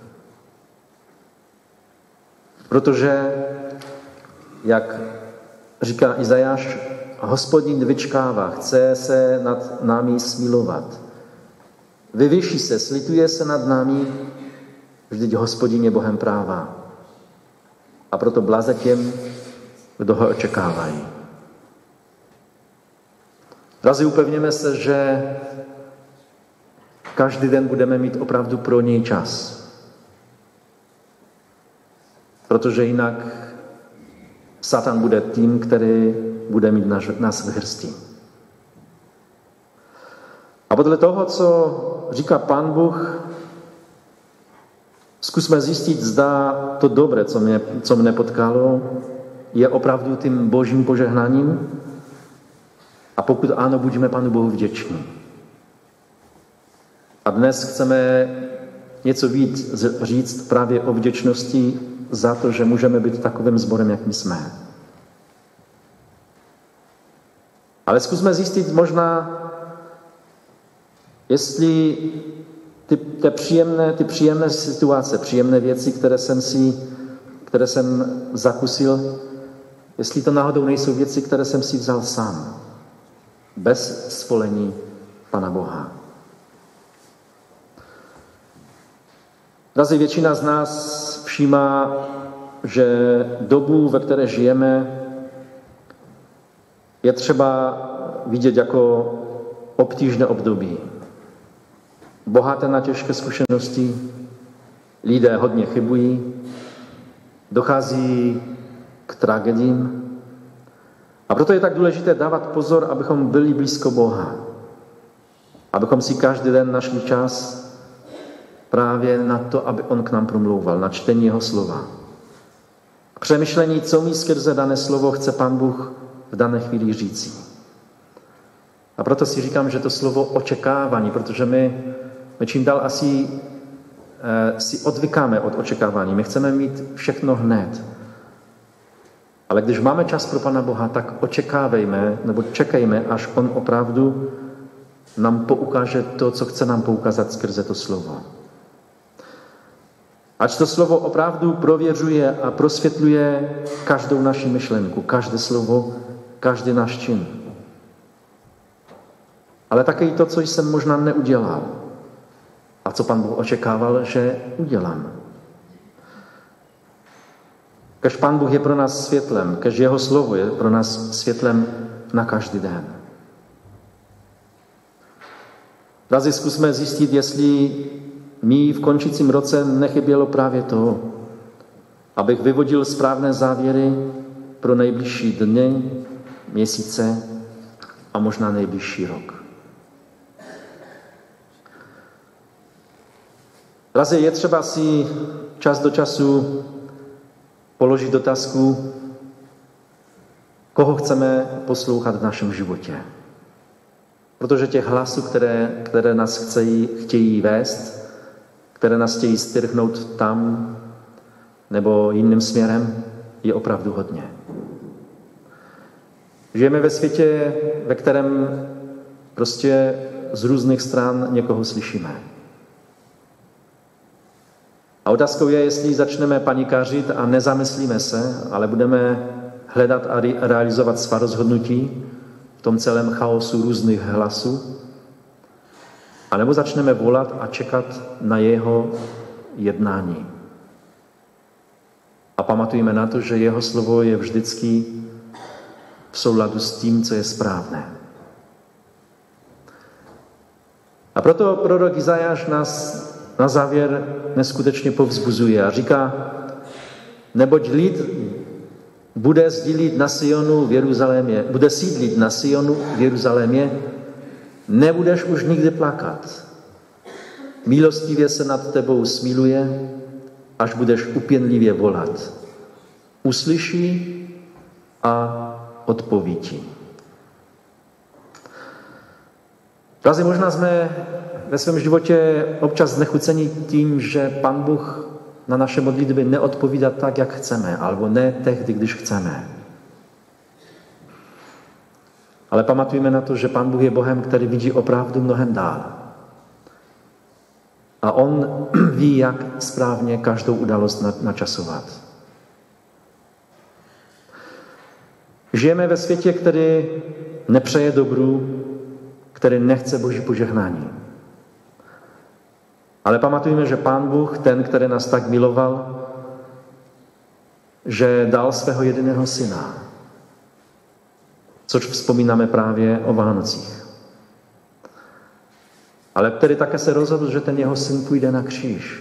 Protože, jak říká Izajáš, Hospodin vyčkává, chce se nad námi smilovat. Vyvyší se, slituje se nad námi, vždyť Hospodin je Bohem práva. A proto blaze těm, kdo ho očekávají. Drazí, upevněme se, že každý den budeme mít opravdu pro něj čas. Protože jinak Satan bude tím, který bude mít nás v hrsti. A podle toho, co říká Pán Bůh, zkusme zjistit, zda to dobré, co mě, co mě potkalo, je opravdu tím božím požehnáním. A pokud ano, buďme Pánu Bohu vděční. A dnes chceme něco víc říct právě o vděčnosti za to, že můžeme být takovým sborem, jak my jsme. Ale zkusme zjistit možná, jestli ty, ty, příjemné, ty příjemné situace, příjemné věci, které jsem si, které jsem zakusil, jestli to náhodou nejsou věci, které jsem si vzal sám. Bez svolení Pana Boha. Drazí, většina z nás všímá, že dobu, ve které žijeme, je třeba vidět jako obtížné období. Bohaté na těžké zkušenosti, lidé hodně chybují, dochází k tragédiím. A proto je tak důležité dávat pozor, abychom byli blízko Boha. Abychom si každý den našli čas právě na to, aby on k nám promlouval, na čtení jeho slova. K přemýšlení, co mi skrze dané slovo chce Pán Bůh v dané chvíli říci. A proto si říkám, že to slovo očekávání, protože my, my čím dál asi eh, si odvykáme od očekávání. My chceme mít všechno hned. Ale když máme čas pro Pana Boha, tak očekávejme, nebo čekejme, až on opravdu nám poukáže to, co chce nám poukázat skrze to slovo. Ať to slovo opravdu prověřuje a prosvětluje každou naši myšlenku, každé slovo, každý náš čin. Ale také i to, co jsem možná neudělal. A co Pán Bůh očekával, že udělám. Kež Pán Bůh je pro nás světlem, kež jeho slovo je pro nás světlem na každý den. Drazí, zkusme zjistit, jestli mi v končícím roce nechybělo právě to, abych vyvodil správné závěry pro nejbližší dny, měsíce a možná nejbližší rok. Drazí, je třeba si čas do času položit otázku, koho chceme poslouchat v našem životě. Protože těch hlasů, které, které nás chcejí, chtějí vést, které nás chtějí strhnout tam nebo jiným směrem, je opravdu hodně. Žijeme ve světě, ve kterém prostě z různých stran někoho slyšíme. A otázkou je, jestli začneme panikařit a nezamyslíme se, ale budeme hledat a realizovat svá rozhodnutí v tom celém chaosu různých hlasů, a nebo začneme volat a čekat na jeho jednání. A pamatujeme na to, že jeho slovo je vždycky v souladu s tím, co je správné. A proto prorok Izajáš nás na závěr neskutečně povzbuzuje a říká, neboť lid bude sdílit na Sionu v Jeruzalémě, bude sídlit na Sionu v Jeruzalémě, nebudeš už nikdy plakat. Milostivě se nad tebou smiluje, až budeš upěnlivě volat. Uslyší a odpoví ti. Drazí, možná jsme ve svém životě občas znechuceni tím, že Pán Bůh na naše modlitby neodpovídá tak, jak chceme, alebo ne tehdy, když chceme. Ale pamatujme na to, že Pán Bůh je Bohem, který vidí opravdu mnohem dál. A on ví, jak správně každou událost načasovat. Žijeme ve světě, který nepřeje dobru, který nechce Boží požehnání. Ale pamatujme, že Pán Bůh, ten, který nás tak miloval, že dal svého jediného syna, což vzpomínáme právě o Vánocích. Ale který také se rozhodl, že ten jeho syn půjde na kříž.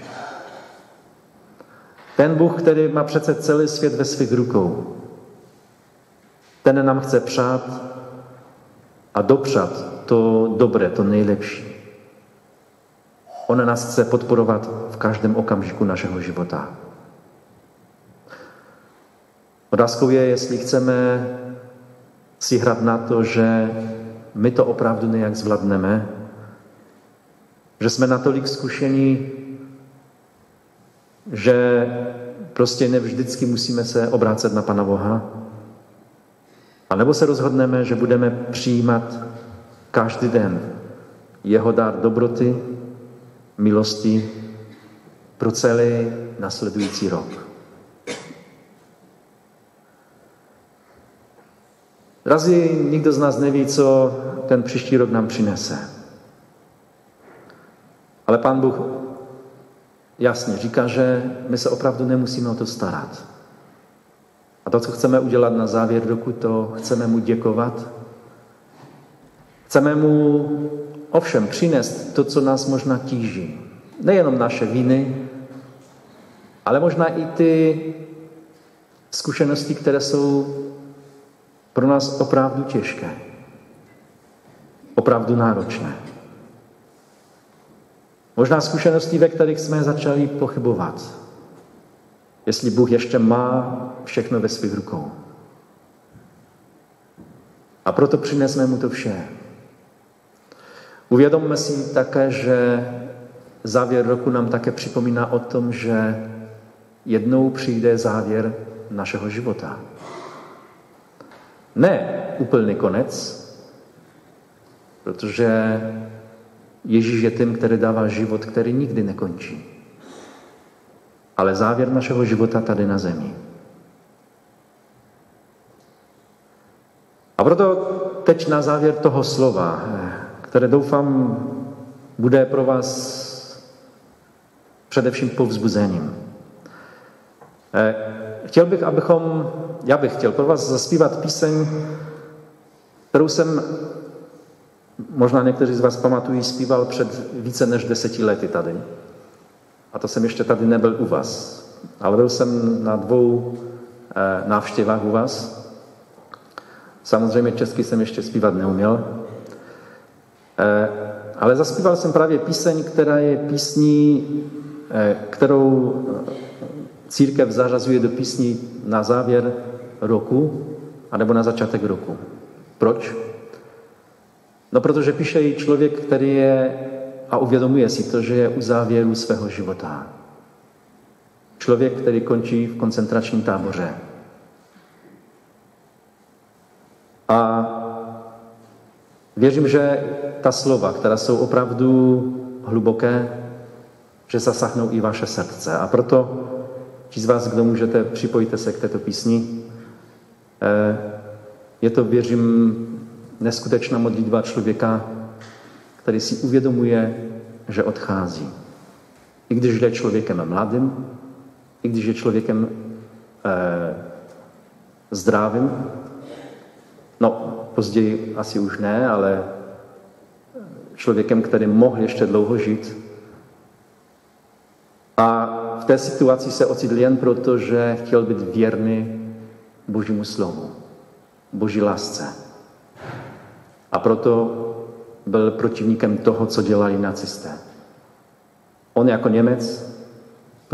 Ten Bůh, který má přece celý svět ve svých rukou, ten nám chce přát a dopřát to dobré, to nejlepší. On nás chce podporovat v každém okamžiku našeho života. Otázkou je, jestli chceme si hrát na to, že my to opravdu nějak zvládneme, že jsme natolik zkušení, že prostě nevždycky musíme se obrácet na Pana Boha, a nebo se rozhodneme, že budeme přijímat každý den jeho dar dobroty, milosti pro celý následující rok. Drazí, nikdo z nás neví, co ten příští rok nám přinese. Ale Pán Bůh jasně říká, že my se opravdu nemusíme o to starat. A to, co chceme udělat na závěr roku, to chceme mu děkovat. Chceme mu ovšem přinést to, co nás možná tíží. Nejenom naše viny, ale možná i ty zkušenosti, které jsou pro nás opravdu těžké. Opravdu náročné. Možná zkušenosti, ve kterých jsme začali pochybovat. Jestli Bůh ještě má všechno ve svých rukou. A proto přinesme mu to vše. Uvědomme si také, že závěr roku nám také připomíná o tom, že jednou přijde závěr našeho života. Ne úplný konec, protože Ježíš je tím, který dává život, který nikdy nekončí. Ale závěr našeho života tady na zemi. A proto teď na závěr toho slova, které doufám bude pro vás především povzbuzením. Chtěl bych, abychom, já bych chtěl pro vás zaspívat píseň, kterou jsem, možná někteří z vás pamatují, zpíval před více než deseti lety tady. A to jsem ještě tady nebyl u vás. Ale byl jsem na dvou e, návštěvách u vás. Samozřejmě česky jsem ještě zpívat neuměl. E, ale zaspíval jsem právě píseň, která je písní, e, kterou církev zařazuje do písní na závěr roku, anebo na začátek roku. Proč? No, protože píše ji člověk, který je a uvědomuje si to, že je u závěru svého života. Člověk, který končí v koncentračním táboře. A věřím, že ta slova, která jsou opravdu hluboké, že zasáhnou i vaše srdce. A proto, ti z vás, kdo můžete, připojte se k této písni. Je to, věřím, neskutečná modlitba člověka, který si uvědomuje, že odchází. I když je člověkem mladým, i když je člověkem eh, zdravým, no později asi už ne, ale člověkem, který mohl ještě dlouho žít. A v té situaci se ocitl jen proto, že chtěl být věrný Božímu slovu, Boží lásce. A proto byl protivníkem toho, co dělali nacisté. On jako Němec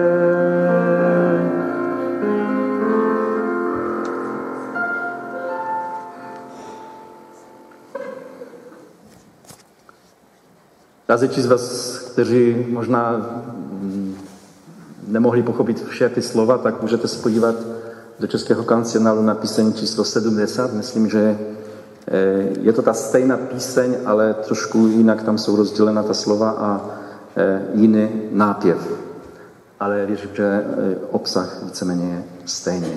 Drazí ti z vás, kteří možná nemohli pochopit vše ty slova, tak můžete se podívat do Českého kancionálu na píseň číslo sedmdesát. Myslím, že je to ta stejná píseň, ale trošku jinak tam jsou rozdělena ta slova a jiný nápěv. Ale věřím, že obsah víceméně je stejný.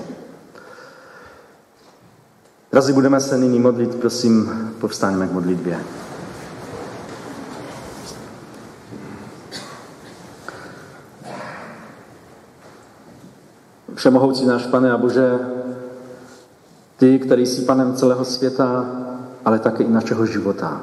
Drazí, budeme se nyní modlit, prosím, povstaňme k modlitbě. Všemohoucí náš Pane a Bože, ty, který jsi Panem celého světa, ale také i našeho života.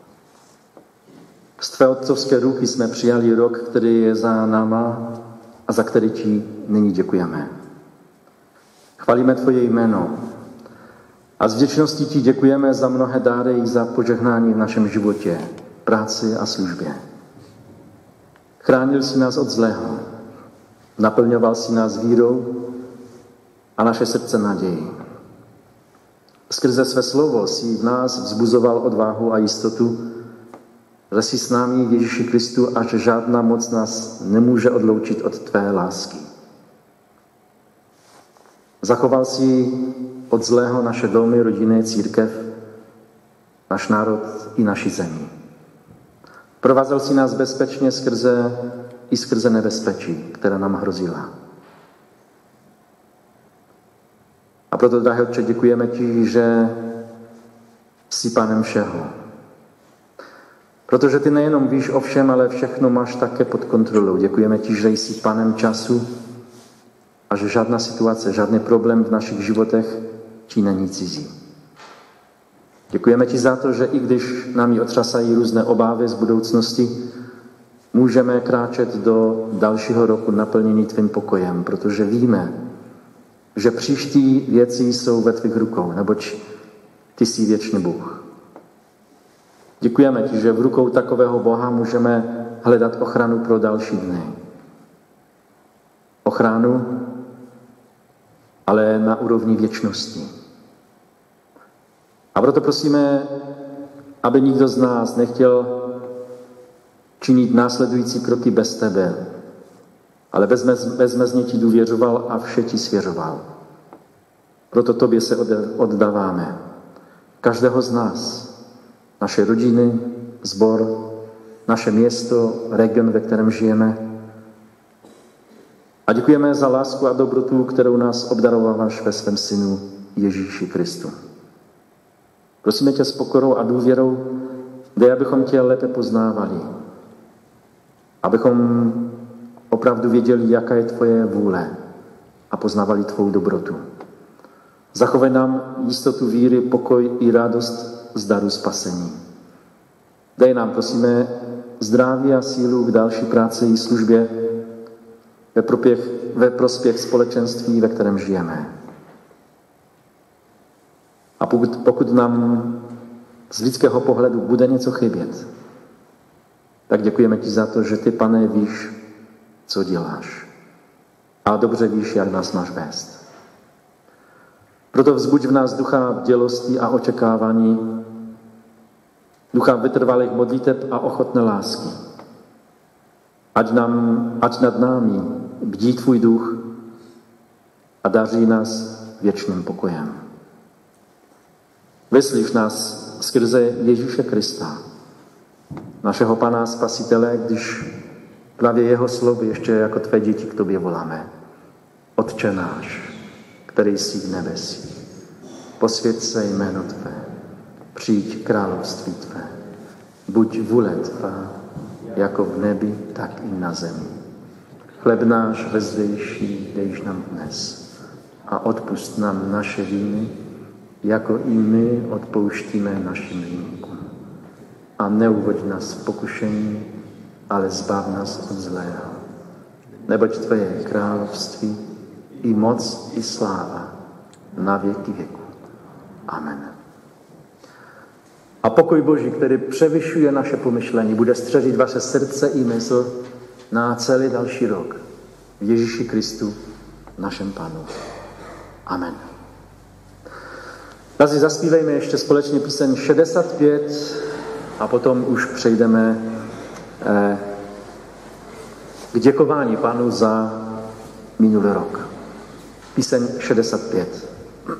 Z tvé otcovské ruky jsme přijali rok, který je za náma a za který ti nyní děkujeme. Chválíme tvoje jméno a s vděčností ti děkujeme za mnohé dáry i za požehnání v našem životě, práci a službě. Chránil jsi nás od zlého, naplňoval si nás vírou a naše srdce naději. Skrze své slovo si v nás vzbuzoval odvahu a jistotu, že jsi s námi Ježíši Kristu a že žádná moc nás nemůže odloučit od tvé lásky. Zachoval si od zlého naše domy, rodiny, církev, náš národ i naši zemi. Provázel si nás bezpečně skrze i skrze nebezpečí, která nám hrozila. A proto, drahý Otče, děkujeme ti, že jsi Pánem všeho. Protože ty nejenom víš o všem, ale všechno máš také pod kontrolou. Děkujeme ti, že jsi Pánem času a že žádná situace, žádný problém v našich životech ti není cizí. Děkujeme ti za to, že i když nám otřasají různé obávy z budoucnosti, můžeme kráčet do dalšího roku naplnění tvým pokojem, protože víme, že příští věci jsou ve tvých rukou, neboť ty jsi věčný Bůh. Děkujeme ti, že v rukou takového Boha můžeme hledat ochranu pro další dny. Ochranu, ale na úrovni věčnosti. A proto prosíme, aby nikdo z nás nechtěl činit následující kroky bez tebe, ale bezmezně ti důvěřoval a vše ti svěřoval. Proto tobě se oddáváme. Každého z nás, naše rodiny, sbor, naše město, region, ve kterém žijeme. A děkujeme za lásku a dobrotu, kterou nás obdarováváš ve svém synu Ježíši Kristu. Prosíme tě s pokorou a důvěrou, dej, abychom tě lépe poznávali. Abychom opravdu věděli, jaká je tvoje vůle a poznávali tvou dobrotu. Zachovej nám jistotu víry, pokoj i radost z daru spasení. Dej nám, prosíme, zdraví a sílu k další práci i službě ve prospěch, ve prospěch společenství, ve kterém žijeme. A pokud, pokud nám z lidského pohledu bude něco chybět, tak děkujeme ti za to, že ty, Pane, víš, co děláš. A dobře víš, jak nás máš vést. Proto vzbuď v nás ducha bdělosti a očekávání, ducha vytrvalých modliteb a ochotné lásky. Ať, nám, ať nad námi bdí tvůj duch a daří nás věčným pokojem. Vyslíš nás skrze Ježíše Krista, našeho Pana Spasitele, když právě jeho slovy ještě jako tvé děti k tobě voláme. Otče náš, který jsi v nebesích, posvěť se jméno tvé, přijď království tvé, buď vůle tvá, jako v nebi, tak i na zemi. Chleb náš vezdejší dejš nám dnes a odpusť nám naše viny, jako i my odpouštíme našim viníkům. A neuvoď nás v pokušení, ale zbav nás od zlého. Neboť tvé je království, i moc, i sláva, na věky věku. Amen. A pokoj Boží, který převyšuje naše pomyšlení, bude střežit vaše srdce i mysl na celý další rok. V Ježíši Kristu, našem Pánu. Amen. Drazí, zaspívejme ještě společně píseň šedesát pět a potom už přejdeme k děkování Pánu za minulý rok. Píseň šedesát pět.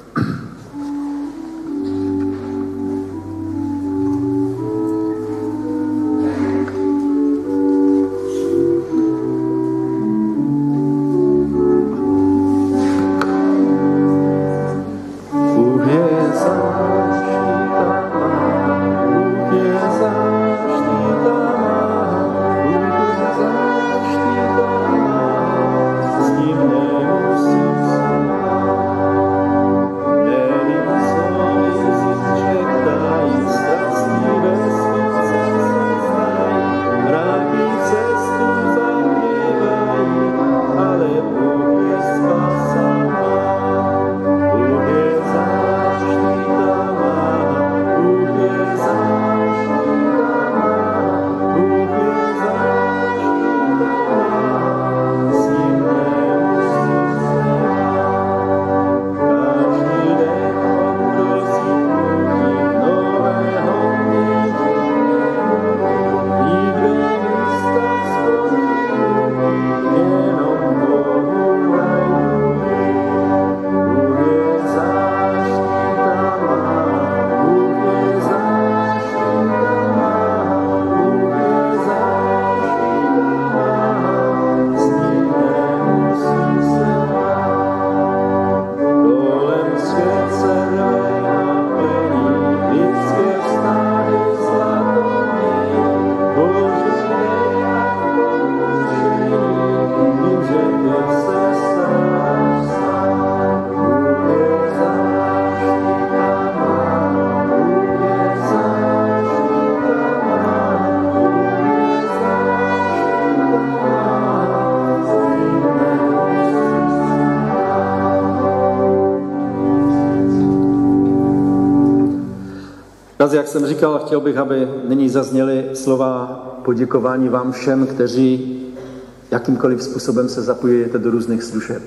Jak jsem říkal, chtěl bych, aby nyní zazněly slova poděkování vám všem, kteří jakýmkoliv způsobem se zapojujete do různých služeb.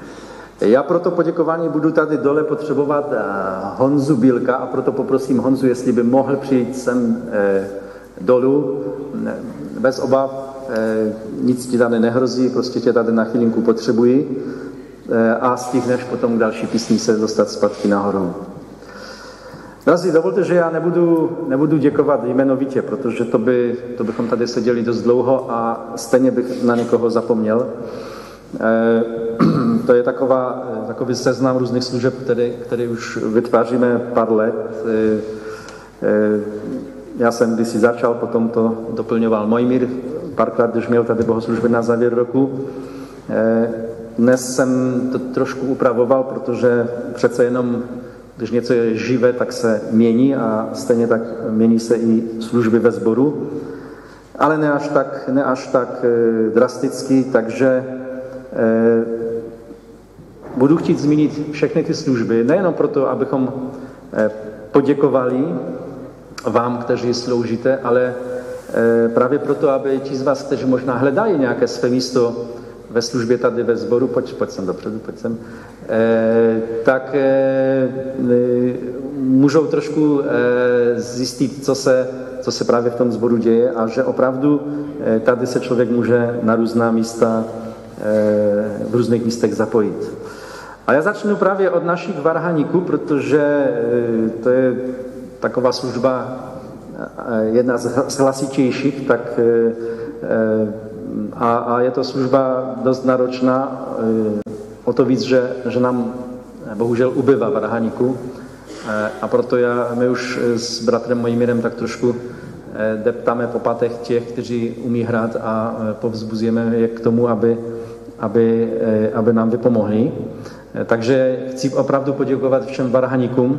Já pro to poděkování budu tady dole potřebovat Honzu Bílka a proto poprosím Honzu, jestli by mohl přijít sem dolů. Bez obav, nic ti tady nehrozí, prostě tě tady na chvilinku potřebuji a stihneš potom k další písni se dostat zpátky nahoru. Drazí, dovolte, že já nebudu, nebudu děkovat jmenovitě, protože to, by, to bychom tady seděli dost dlouho a stejně bych na někoho zapomněl. E, to je taková, takový seznam různých služeb, který, který už vytváříme pár let. E, e, já jsem kdysi začal, potom to doplňoval Mojmír, párkrát, když měl tady bohoslužby na závěr roku. E, dnes jsem to trošku upravoval, protože přece jenom když něco je živé, tak se mění a stejně tak mění se i služby ve sboru. Ale ne až tak, ne až tak e, drasticky, takže e, budu chtít zmínit všechny ty služby, nejenom proto, abychom e, poděkovali vám, kteří sloužíte, ale e, právě proto, aby ti z vás, kteří možná hledají nějaké své místo ve službě tady ve sboru, pojď, pojď sem dopředu, pojď sem, eh, tak eh, můžou trošku eh, zjistit, co se, co se právě v tom sboru děje a že opravdu eh, tady se člověk může na různá místa, eh, v různých místech zapojit. A já začnu právě od našich varhaníků, protože eh, to je taková služba, eh, jedna z hlasitějších, tak eh, eh, A, a je to služba dost náročná, o to víc, že, že nám bohužel ubývá varhaníků. A proto já, my už s bratrem Mojmírem tak trošku deptáme po patech těch, kteří umí hrát a povzbuzujeme je k tomu, aby, aby, aby nám vypomohli. Takže chci opravdu poděkovat všem varhaníkům.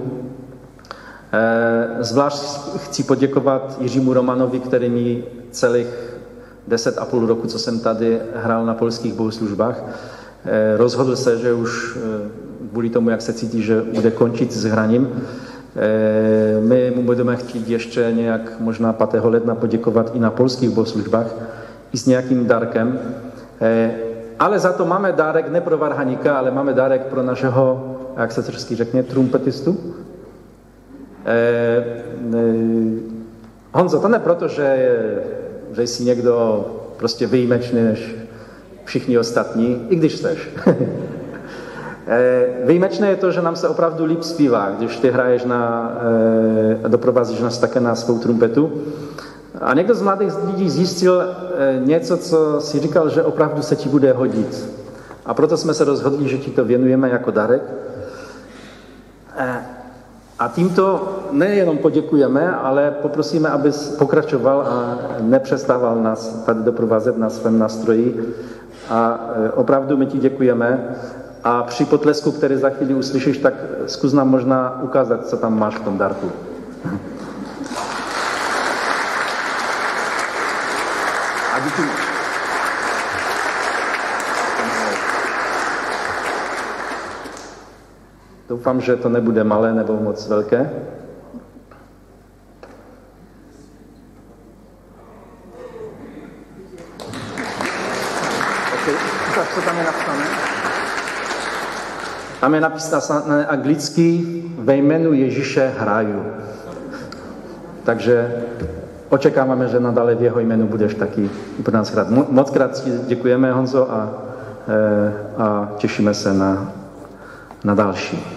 Zvlášť chci poděkovat Jiřímu Romanovi, který mi celých deset a půl roku, co jsem tady hrál na polských bohoslužbách, rozhodl se, že už kvůli tomu, jak se cítí, že bude končit s hraním. My mu budeme chtít ještě nějak možná pátého ledna poděkovat i na polských bohoslužbách, i s nějakým dárkem. Ale za to máme dárek ne pro varhaníka, ale máme dárek pro našeho, jak se česky řekne, trumpetistu. Honzo, to ne proto, že je že jsi někdo prostě výjimečný než všichni ostatní, i když chceš. Výjimečné je to, že nám se opravdu líp zpívá, když ty hraješ na, a doprovázíš nás také na svou trumpetu. A někdo z mladých lidí zjistil něco, co si říkal, že opravdu se ti bude hodit. A proto jsme se rozhodli, že ti to věnujeme jako darek. A tímto nejenom poděkujeme, ale poprosíme, abys pokračoval a nepřestával nás tady doprovázet na svém nástroji. A opravdu my ti děkujeme. A při potlesku, který za chvíli uslyšíš, tak zkus nám možná ukázat, co tam máš v tom dárku. A děkuji. Doufám, že to nebude malé nebo moc velké. Okay. Tak co tam je napsané? Tam je napsané anglicky ve jménu Ježíše hraju. Takže očekáváme, že nadále v jeho jménu budeš taky pro nás hrát. Moc krát ti děkujeme, Honzo, a, a těšíme se na, na další.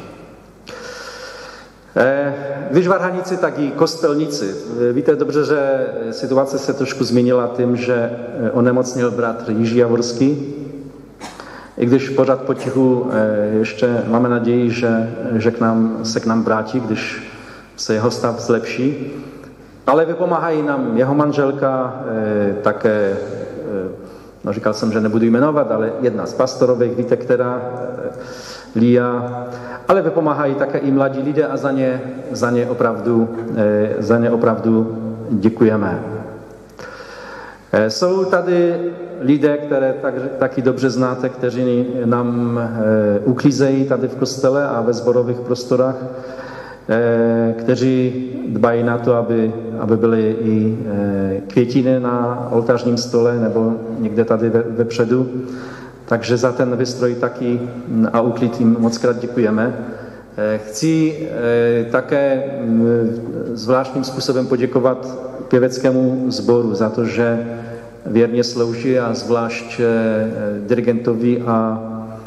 Když varhanici, tak i kostelníci. Víte dobře, že situace se trošku změnila tím, že onemocněl bratr Jiří Javorský. I když pořád potichu ještě máme naději, že, že k nám, se k nám vrátí, když se jeho stav zlepší. Ale vypomáhají nám jeho manželka, také, no říkal jsem, že nebudu jmenovat, ale jedna z pastorových, víte, která, Lia, ale vypomáhají také i mladí lidé a za ně, za ně, opravdu, za ně opravdu děkujeme. Jsou tady lidé, které tak, taky dobře znáte, kteří nám e, uklízejí tady v kostele a ve sborových prostorách, e, kteří dbají na to, aby, aby byly i e, květiny na oltářním stole nebo někde tady ve, vepředu. Takže za ten vystroj taky a uklid jim moc krát děkujeme. E, chci e, také zvláštním způsobem poděkovat pěveckému sboru za to, že věrně slouží a zvlášť dirigentovi a,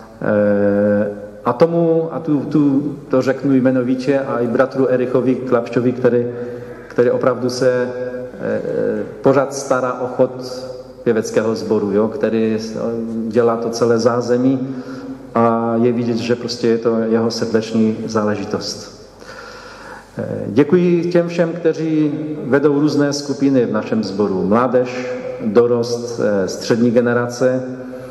a tomu, a tu, tu to řeknu jmenovitě, a i bratru Erichovi Klapšťovi, který, který opravdu se pořád stará o chod pěveckého sboru, jo, který dělá to celé zázemí a je vidět, že prostě je to jeho srdeční záležitost. Děkuji těm všem, kteří vedou různé skupiny v našem sboru. Mládež, dorost, střední generace,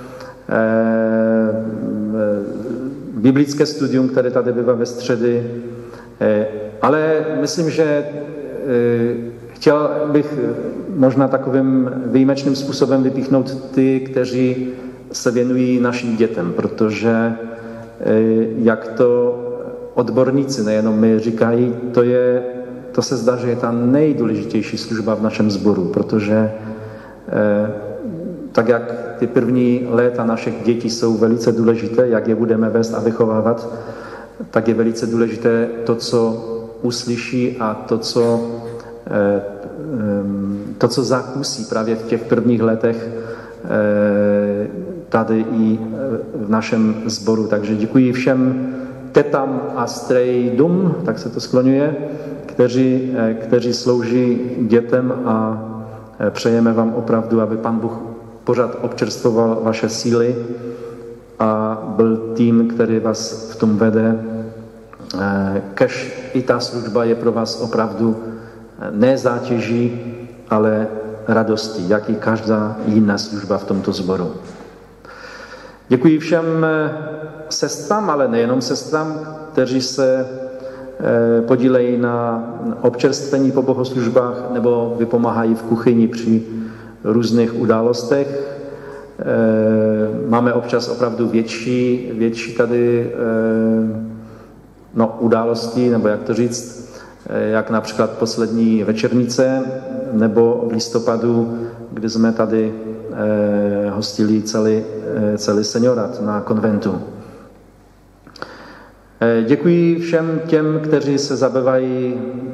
biblické studium, které tady bývá ve středy. Ale myslím, že chtěl bych možná takovým výjimečným způsobem vypíchnout ty, kteří se věnují našim dětem, protože jak to odborníci, nejenom my, říkají, to, je, to se zdá, že je ta nejdůležitější služba v našem sboru, protože eh, tak jak ty první léta našich dětí jsou velice důležité, jak je budeme vést a vychovávat, tak je velice důležité to, co uslyší a to, co, eh, to, co zakusí právě v těch prvních letech eh, tady i v našem sboru. Takže děkuji všem tetám a strejdům, tak se to skloňuje, kteří, kteří slouží dětem, a přejeme vám opravdu, aby Pán Bůh pořád občerstvoval vaše síly a byl tým, který vás v tom vede. Kež i ta služba je pro vás opravdu ne zátěží, ale radostí, jak i každá jiná služba v tomto sboru. Děkuji všem sestrám, ale nejenom sestrám, kteří se podílejí na občerstvení po bohoslužbách nebo vypomáhají v kuchyni při různých událostech. Máme občas opravdu větší, větší tady no, události, nebo jak to říct, jak například poslední večernice, nebo v listopadu, kdy jsme tady hostili celý, celý seniorat na konventu. Děkuji všem těm, kteří se zabývají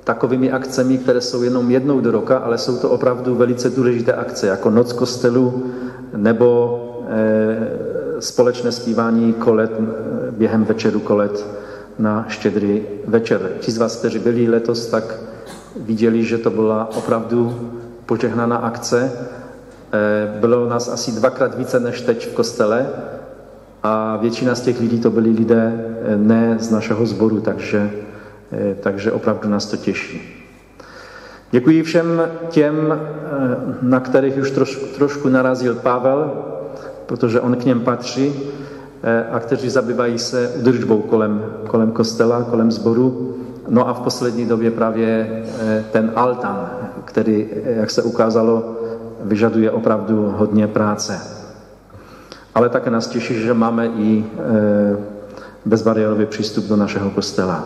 takovými akcemi, které jsou jenom jednou do roka, ale jsou to opravdu velice důležité akce, jako Noc kostelu nebo e, společné zpívání kolet během večeru kolet na štědrý večer. Ti z vás, kteří byli letos, tak viděli, že to byla opravdu požehnaná akce. E, bylo nás asi dvakrát více než teď v kostele a většina z těch lidí to byli lidé ne z našeho sboru, takže Takže opravdu nás to těší. Děkuji všem těm, na kterých už trošku, trošku narazil Pavel, protože on k něm patří, a kteří zabývají se udržbou kolem, kolem kostela, kolem sboru. No a v poslední době právě ten altán, který, jak se ukázalo, vyžaduje opravdu hodně práce. Ale také nás těší, že máme i bezbariérový přístup do našeho kostela.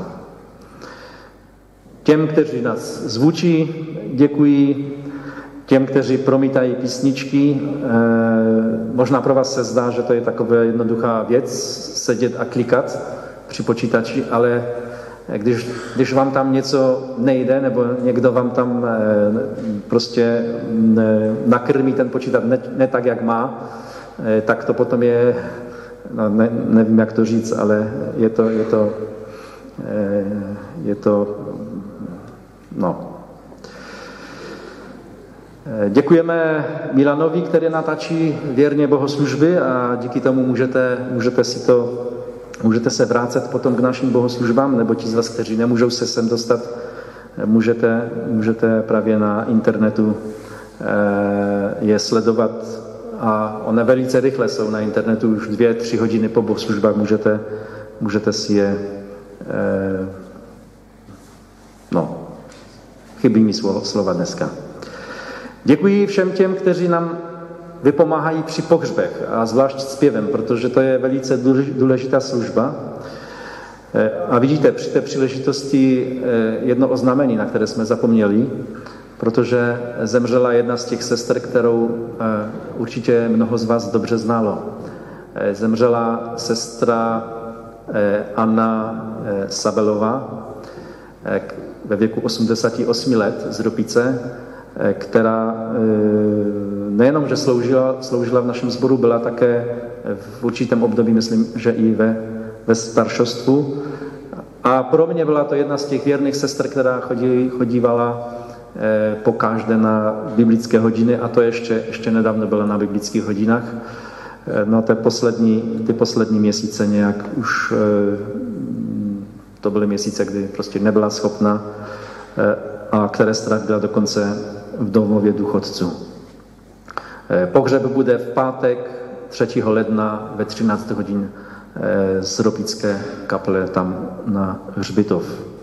Těm, kteří nás zvučí, děkuji. Těm, kteří promítají písničky, možná pro vás se zdá, že to je taková jednoduchá věc, sedět a klikat při počítači, ale když, když vám tam něco nejde, nebo někdo vám tam prostě nakrmí ten počítač ne, ne tak, jak má, tak to potom je, no ne, nevím, jak to říct, ale je to, je to, je to no. Děkujeme Milanovi, který natáčí věrně bohoslužby a díky tomu můžete, můžete, si to, můžete se vrátit potom k našim bohoslužbám, nebo ti z vás, kteří nemůžou se sem dostat, můžete, můžete právě na internetu je sledovat a one velice rychle jsou na internetu, už dvě, tři hodiny po bohoslužbách můžete, můžete si je no, chybí mi slova dneska. Děkuji všem těm, kteří nám vypomáhají při pohřbech a zvlášť zpěvem, protože to je velice důležitá služba. A vidíte, při té příležitosti jedno oznámení, na které jsme zapomněli, protože zemřela jedna z těch sester, kterou určitě mnoho z vás dobře znalo. Zemřela sestra Anna Sabelová ve věku osmdesáti osmi let z Ropice, která nejenom, že sloužila, sloužila v našem sboru, byla také v určitém období, myslím, že i ve, ve staršostvu. A pro mě byla to jedna z těch věrných sester, která chodí, chodívala po každé na biblické hodiny, a to ještě, ještě nedávno byla na biblických hodinách. No ty poslední, ty poslední měsíce nějak už to byly měsíce, kdy prostě nebyla schopna a které strávila dokonce v domově důchodců. Pohřeb bude v pátek třetího ledna ve třináct hodin z Ropické kaple tam na hřbitov.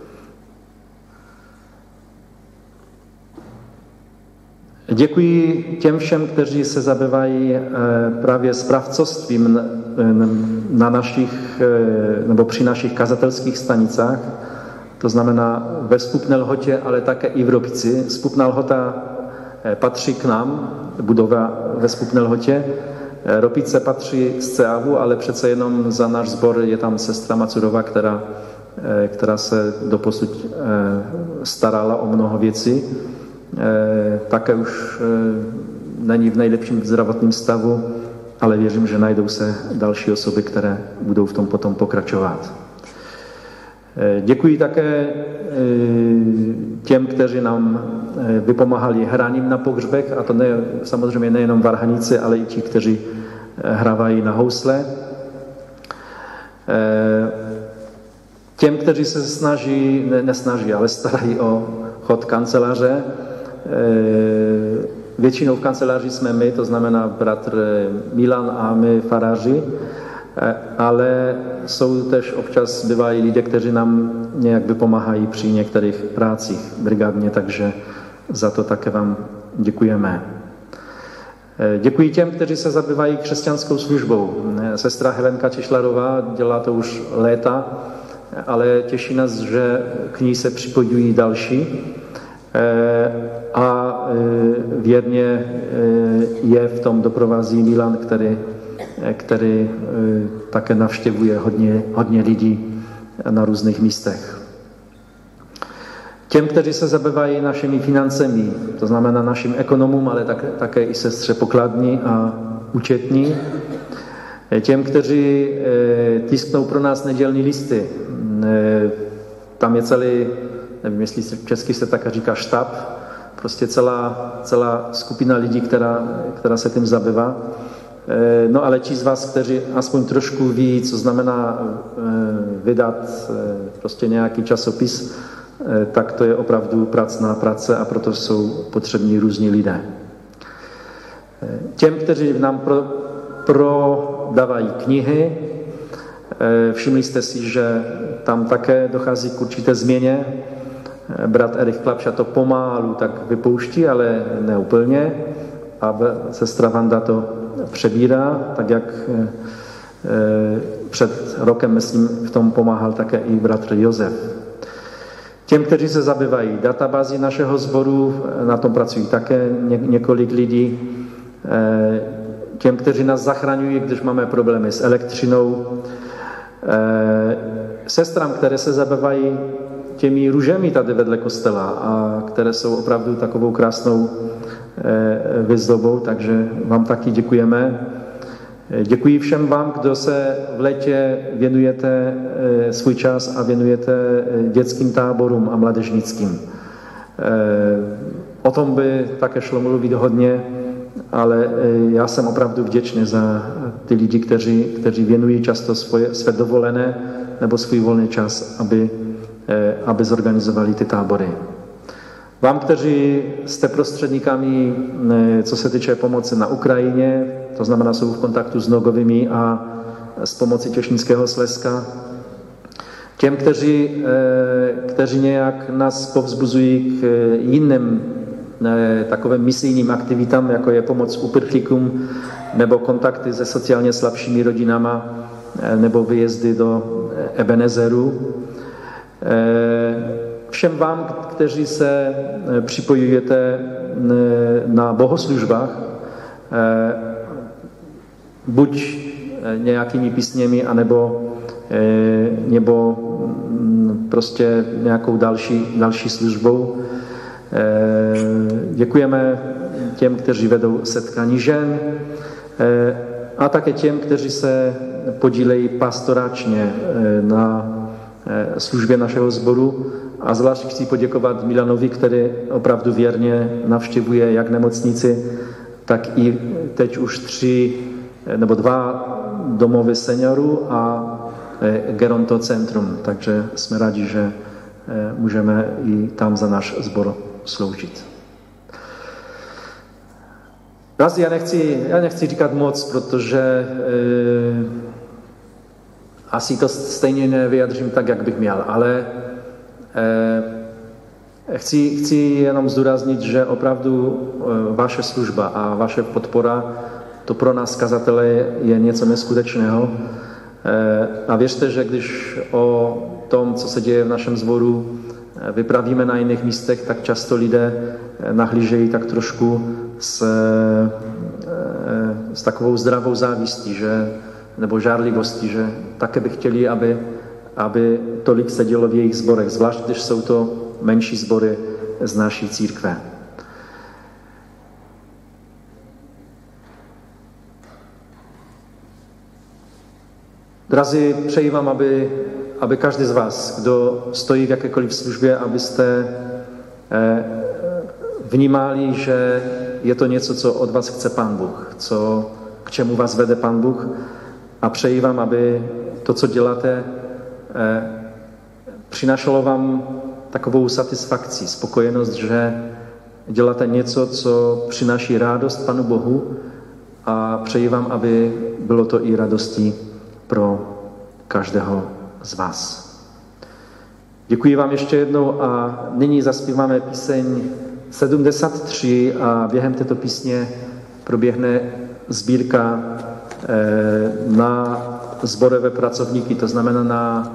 Děkuji těm všem, kteří se zabývají právě správcovstvím na našich, nebo při našich kazatelských stanicách. To znamená ve Spupné Lhotě, ale také i v Ropici. Spupná Lhota patří k nám, budova ve Spupné Lhotě. Ropice patří z C A V, ale přece jenom za náš sbor je tam sestra Macurová, která, která se doposud starala o mnoho věcí. Také už není v nejlepším zdravotním stavu, ale věřím, že najdou se další osoby, které budou v tom potom pokračovat. Děkuji také těm, kteří nám vypomáhali hraním na pohřbech, a to ne, samozřejmě nejenom varhaníci, ale i ti, kteří hrávají na housle. Těm, kteří se snaží, ne, nesnaží, ale starají o chod kanceláře. Většinou v kanceláři jsme my, to znamená bratr Milan a my faráři, ale jsou tež občas bývají lidé, kteří nám nějak vypomáhají při některých prácích brigádně, takže za to také vám děkujeme. Děkuji těm, kteří se zabývají křesťanskou službou. Sestra Helenka Čišlarová dělá to už léta, ale těší nás, že k ní se připojují další a věrně je v tom doprovází Milan, který, který také navštěvuje hodně, hodně lidí na různých místech. Těm, kteří se zabývají našimi financemi, to znamená našim ekonomům, ale také, také i sestře pokladní a účetní. Těm, kteří e, tisknou pro nás nedělní listy. E, tam je celý, nevím, jestli v česky se také říká štáb, prostě celá, celá skupina lidí, která, která se tím zabývá. E, no ale ti z vás, kteří aspoň trošku ví, co znamená e, vydat e, prostě nějaký časopis, e, tak to je opravdu pracná práce a proto jsou potřební různí lidé. E, těm, kteří nám pro, prodávají knihy, e, všimli jste si, že tam také dochází k určité změně. Brat Erich Klapša to pomalu tak vypouští, ale ne úplně. A sestra Vanda to přebírá, tak jak před rokem, myslím, v tom pomáhal také i bratr Josef. Těm, kteří se zabývají databází našeho sboru, na tom pracují také několik lidí. Těm, kteří nás zachraňují, když máme problémy s elektřinou. Sestrám, které se zabývají těmi růžemi tady vedle kostela a které jsou opravdu takovou krásnou vyzdobou, takže vám taky děkujeme. Děkuji všem vám, kdo se v létě věnujete svůj čas a věnujete dětským táborům a mládežnickým. O tom by také šlo mluvit hodně, ale já jsem opravdu vděčný za ty lidi, kteří, kteří věnují často svoje, své dovolené nebo svůj volný čas, aby, aby zorganizovali ty tábory. Vám, kteří jste prostředníkami, co se týče pomoci na Ukrajině, to znamená, jsou v kontaktu s Nogovými a s pomocí Těšnického Slezska. Těm, kteří, kteří nějak nás povzbuzují k jiným takovým misijním aktivitám, jako je pomoc uprchlíkům nebo kontakty se sociálně slabšími rodinama nebo vyjezdy do Ebenezeru. Všem vám, kteří se připojujete na bohoslužbách, buď nějakými písněmi, anebo, nebo prostě nějakou další, další službou. Děkujeme těm, kteří vedou setkání žen a také těm, kteří se podílejí pastoračně na službě našeho sboru. A zvlášť chci poděkovat Milanovi, který opravdu věrně navštěvuje jak nemocnici, tak i teď už tři nebo dva domovy seniorů a Geronto centrum. Takže jsme rádi, že můžeme i tam za náš sbor sloužit. Já nechci, já nechci říkat moc, protože eh, asi to stejně nevyjadřím tak, jak bych měl, ale eh, chci, chci jenom zdůraznit, že opravdu eh, vaše služba a vaše podpora, to pro nás kazatele je něco neskutečného. Eh, a věřte, že když o tom, co se děje v našem sboru, vypravíme na jiných místech, tak často lidé nahlížejí tak trošku s, s takovou zdravou závistí, že, nebo žárlivostí, že také by chtěli, aby, aby tolik se dělo v jejich sborech, zvlášť když jsou to menší sbory z naší církve. Drazí, přeji vám, aby aby každý z vás, kdo stojí v jakékoliv službě, abyste vnímali, že je to něco, co od vás chce Pán Bůh, co, k čemu vás vede Pán Bůh, a přeji vám, aby to, co děláte, přinášelo vám takovou satisfakci, spokojenost, že děláte něco, co přináší radost Panu Bohu, a přeji vám, aby bylo to i radostí pro každého z vás. Děkuji vám ještě jednou a nyní zaspíváme píseň sedmdesát tři a během této písně proběhne sbírka na sborové pracovníky, to znamená na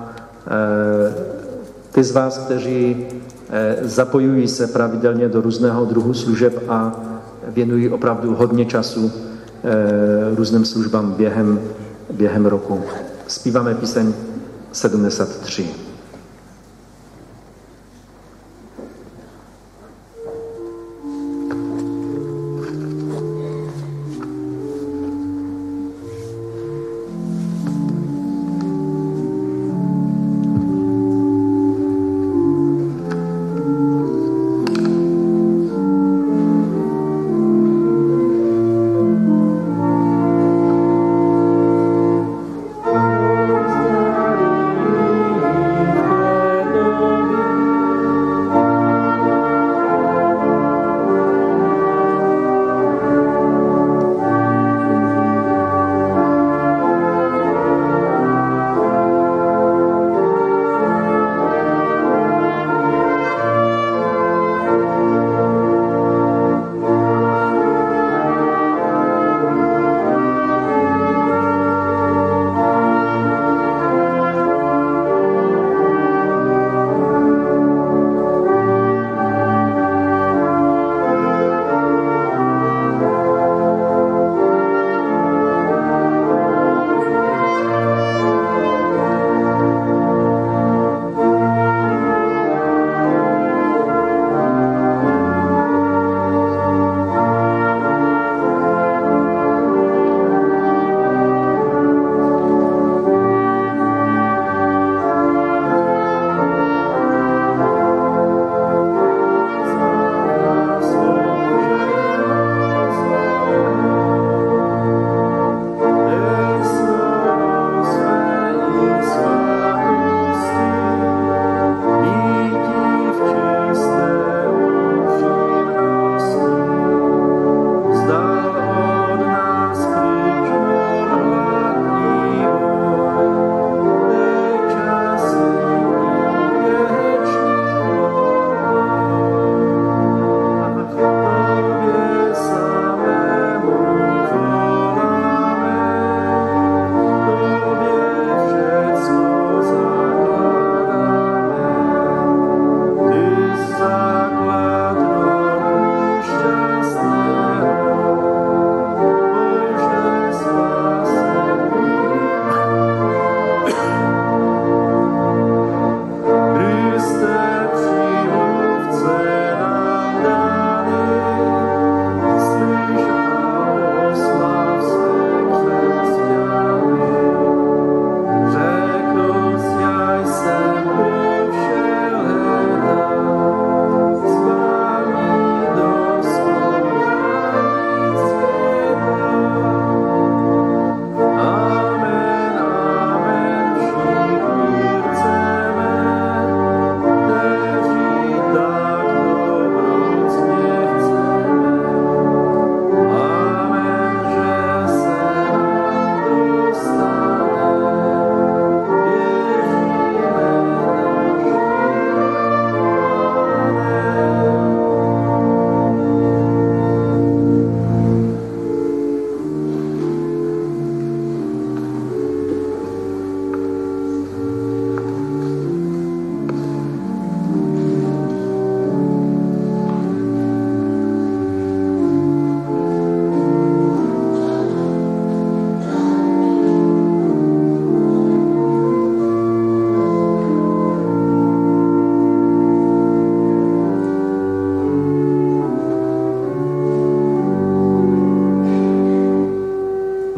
ty z vás, kteří zapojují se pravidelně do různého druhu služeb a věnují opravdu hodně času různým službám během, během roku. Zpíváme píseň sedmdesát tři.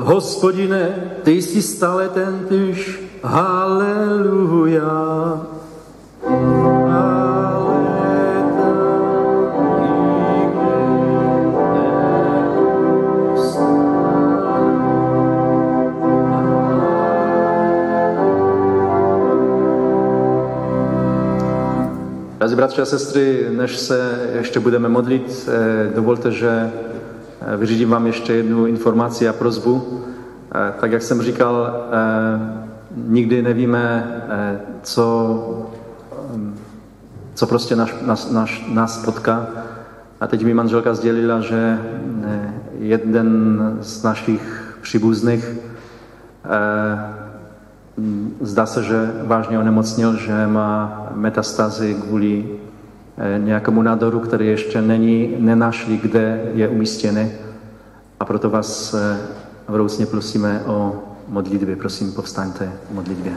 Hospodine, ty jsi stále tentýž, haleluja. Drazí bratři a sestry, než se ještě budeme modlit, dovolte, že vyřídím vám ještě jednu informaci a prosbu. Tak jak jsem říkal, nikdy nevíme, co, co prostě nás, nás, nás, nás potká. A teď mi manželka sdělila, že jeden z našich příbuzných zdá se, že vážně onemocněl, že má metastázy kvůli nějakému nádoru, který ještě není, nenašli, kde je umístěný. A proto vás vroucně prosíme o modlitbě. Prosím, povstaňte v modlitbě.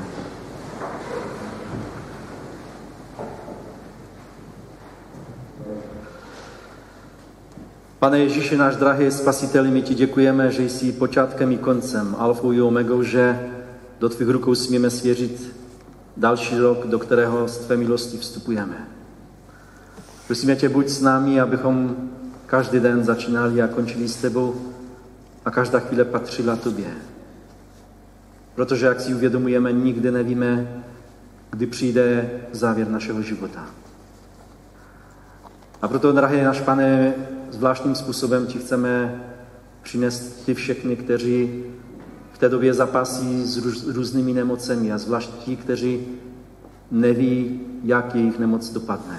Pane Ježíši, náš drahý Spasiteli, my ti děkujeme, že jsi počátkem i koncem, alfou i omegou, že do tvých rukou smíme svěřit další rok, do kterého z tvé milosti vstupujeme. Prosíme tě, buď s námi, abychom každý den začínali a končili s tebou a každá chvíle patřila tobě. Protože, jak si uvědomujeme, nikdy nevíme, kdy přijde závěr našeho života. A proto, drahý náš Pane, zvláštním způsobem ti chceme přinést ty všechny, kteří v té době zapasí s růz, různými nemocemi a zvlášť ti, kteří neví, jak jejich nemoc dopadne.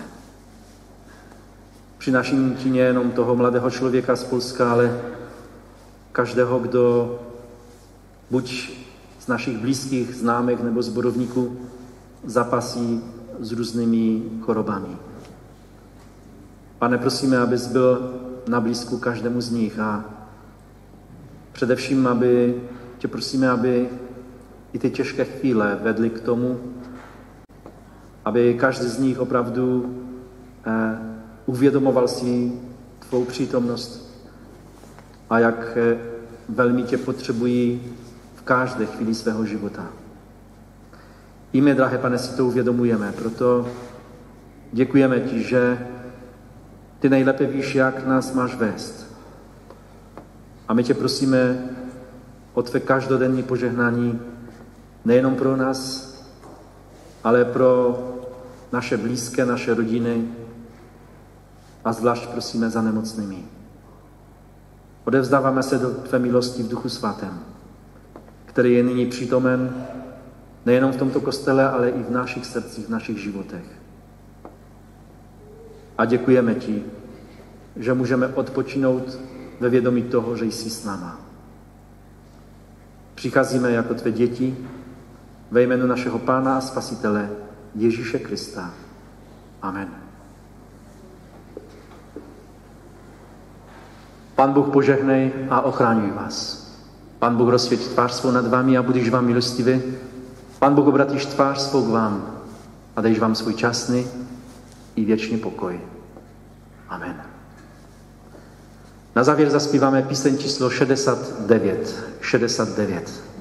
Přináším ti nejenom toho mladého člověka z Polska, ale každého, kdo buď z našich blízkých, známek nebo zborovníků zapasí s různými chorobami. Pane, prosíme, abys byl na blízku každému z nich a především, aby tě prosíme, aby i ty těžké chvíle vedly k tomu, aby každý z nich opravdu eh, uvědomoval si tvou přítomnost a jak eh, velmi tě potřebují v každé chvíli svého života. I my, drahé Pane, si to uvědomujeme, proto děkujeme ti, že ty nejlépe víš, jak nás máš vést. A my tě prosíme o tvé každodenní požehnání nejenom pro nás, ale pro naše blízké, naše rodiny a zvlášť prosíme za nemocnými. Odevzdáváme se do tvé milosti v Duchu Svatém, který je nyní přítomen nejenom v tomto kostele, ale i v našich srdcích, v našich životech. A děkujeme ti, že můžeme odpočinout ve vědomí toho, že jsi s náma. Přicházíme jako tvé děti ve jménu našeho Pána a Spasitele Ježíše Krista. Amen. Pán Bůh požehnej a ochráňuj vás. Pán Bůh rozsvěť tvář svou nad vámi a budeš vám milostivý. Pán Bůh obratíš tvář svou k vám a dejš vám svůj časný i věčný pokoj. Amen. Na závěr zaspíváme píseň číslo šedesát devět. šedesát devět.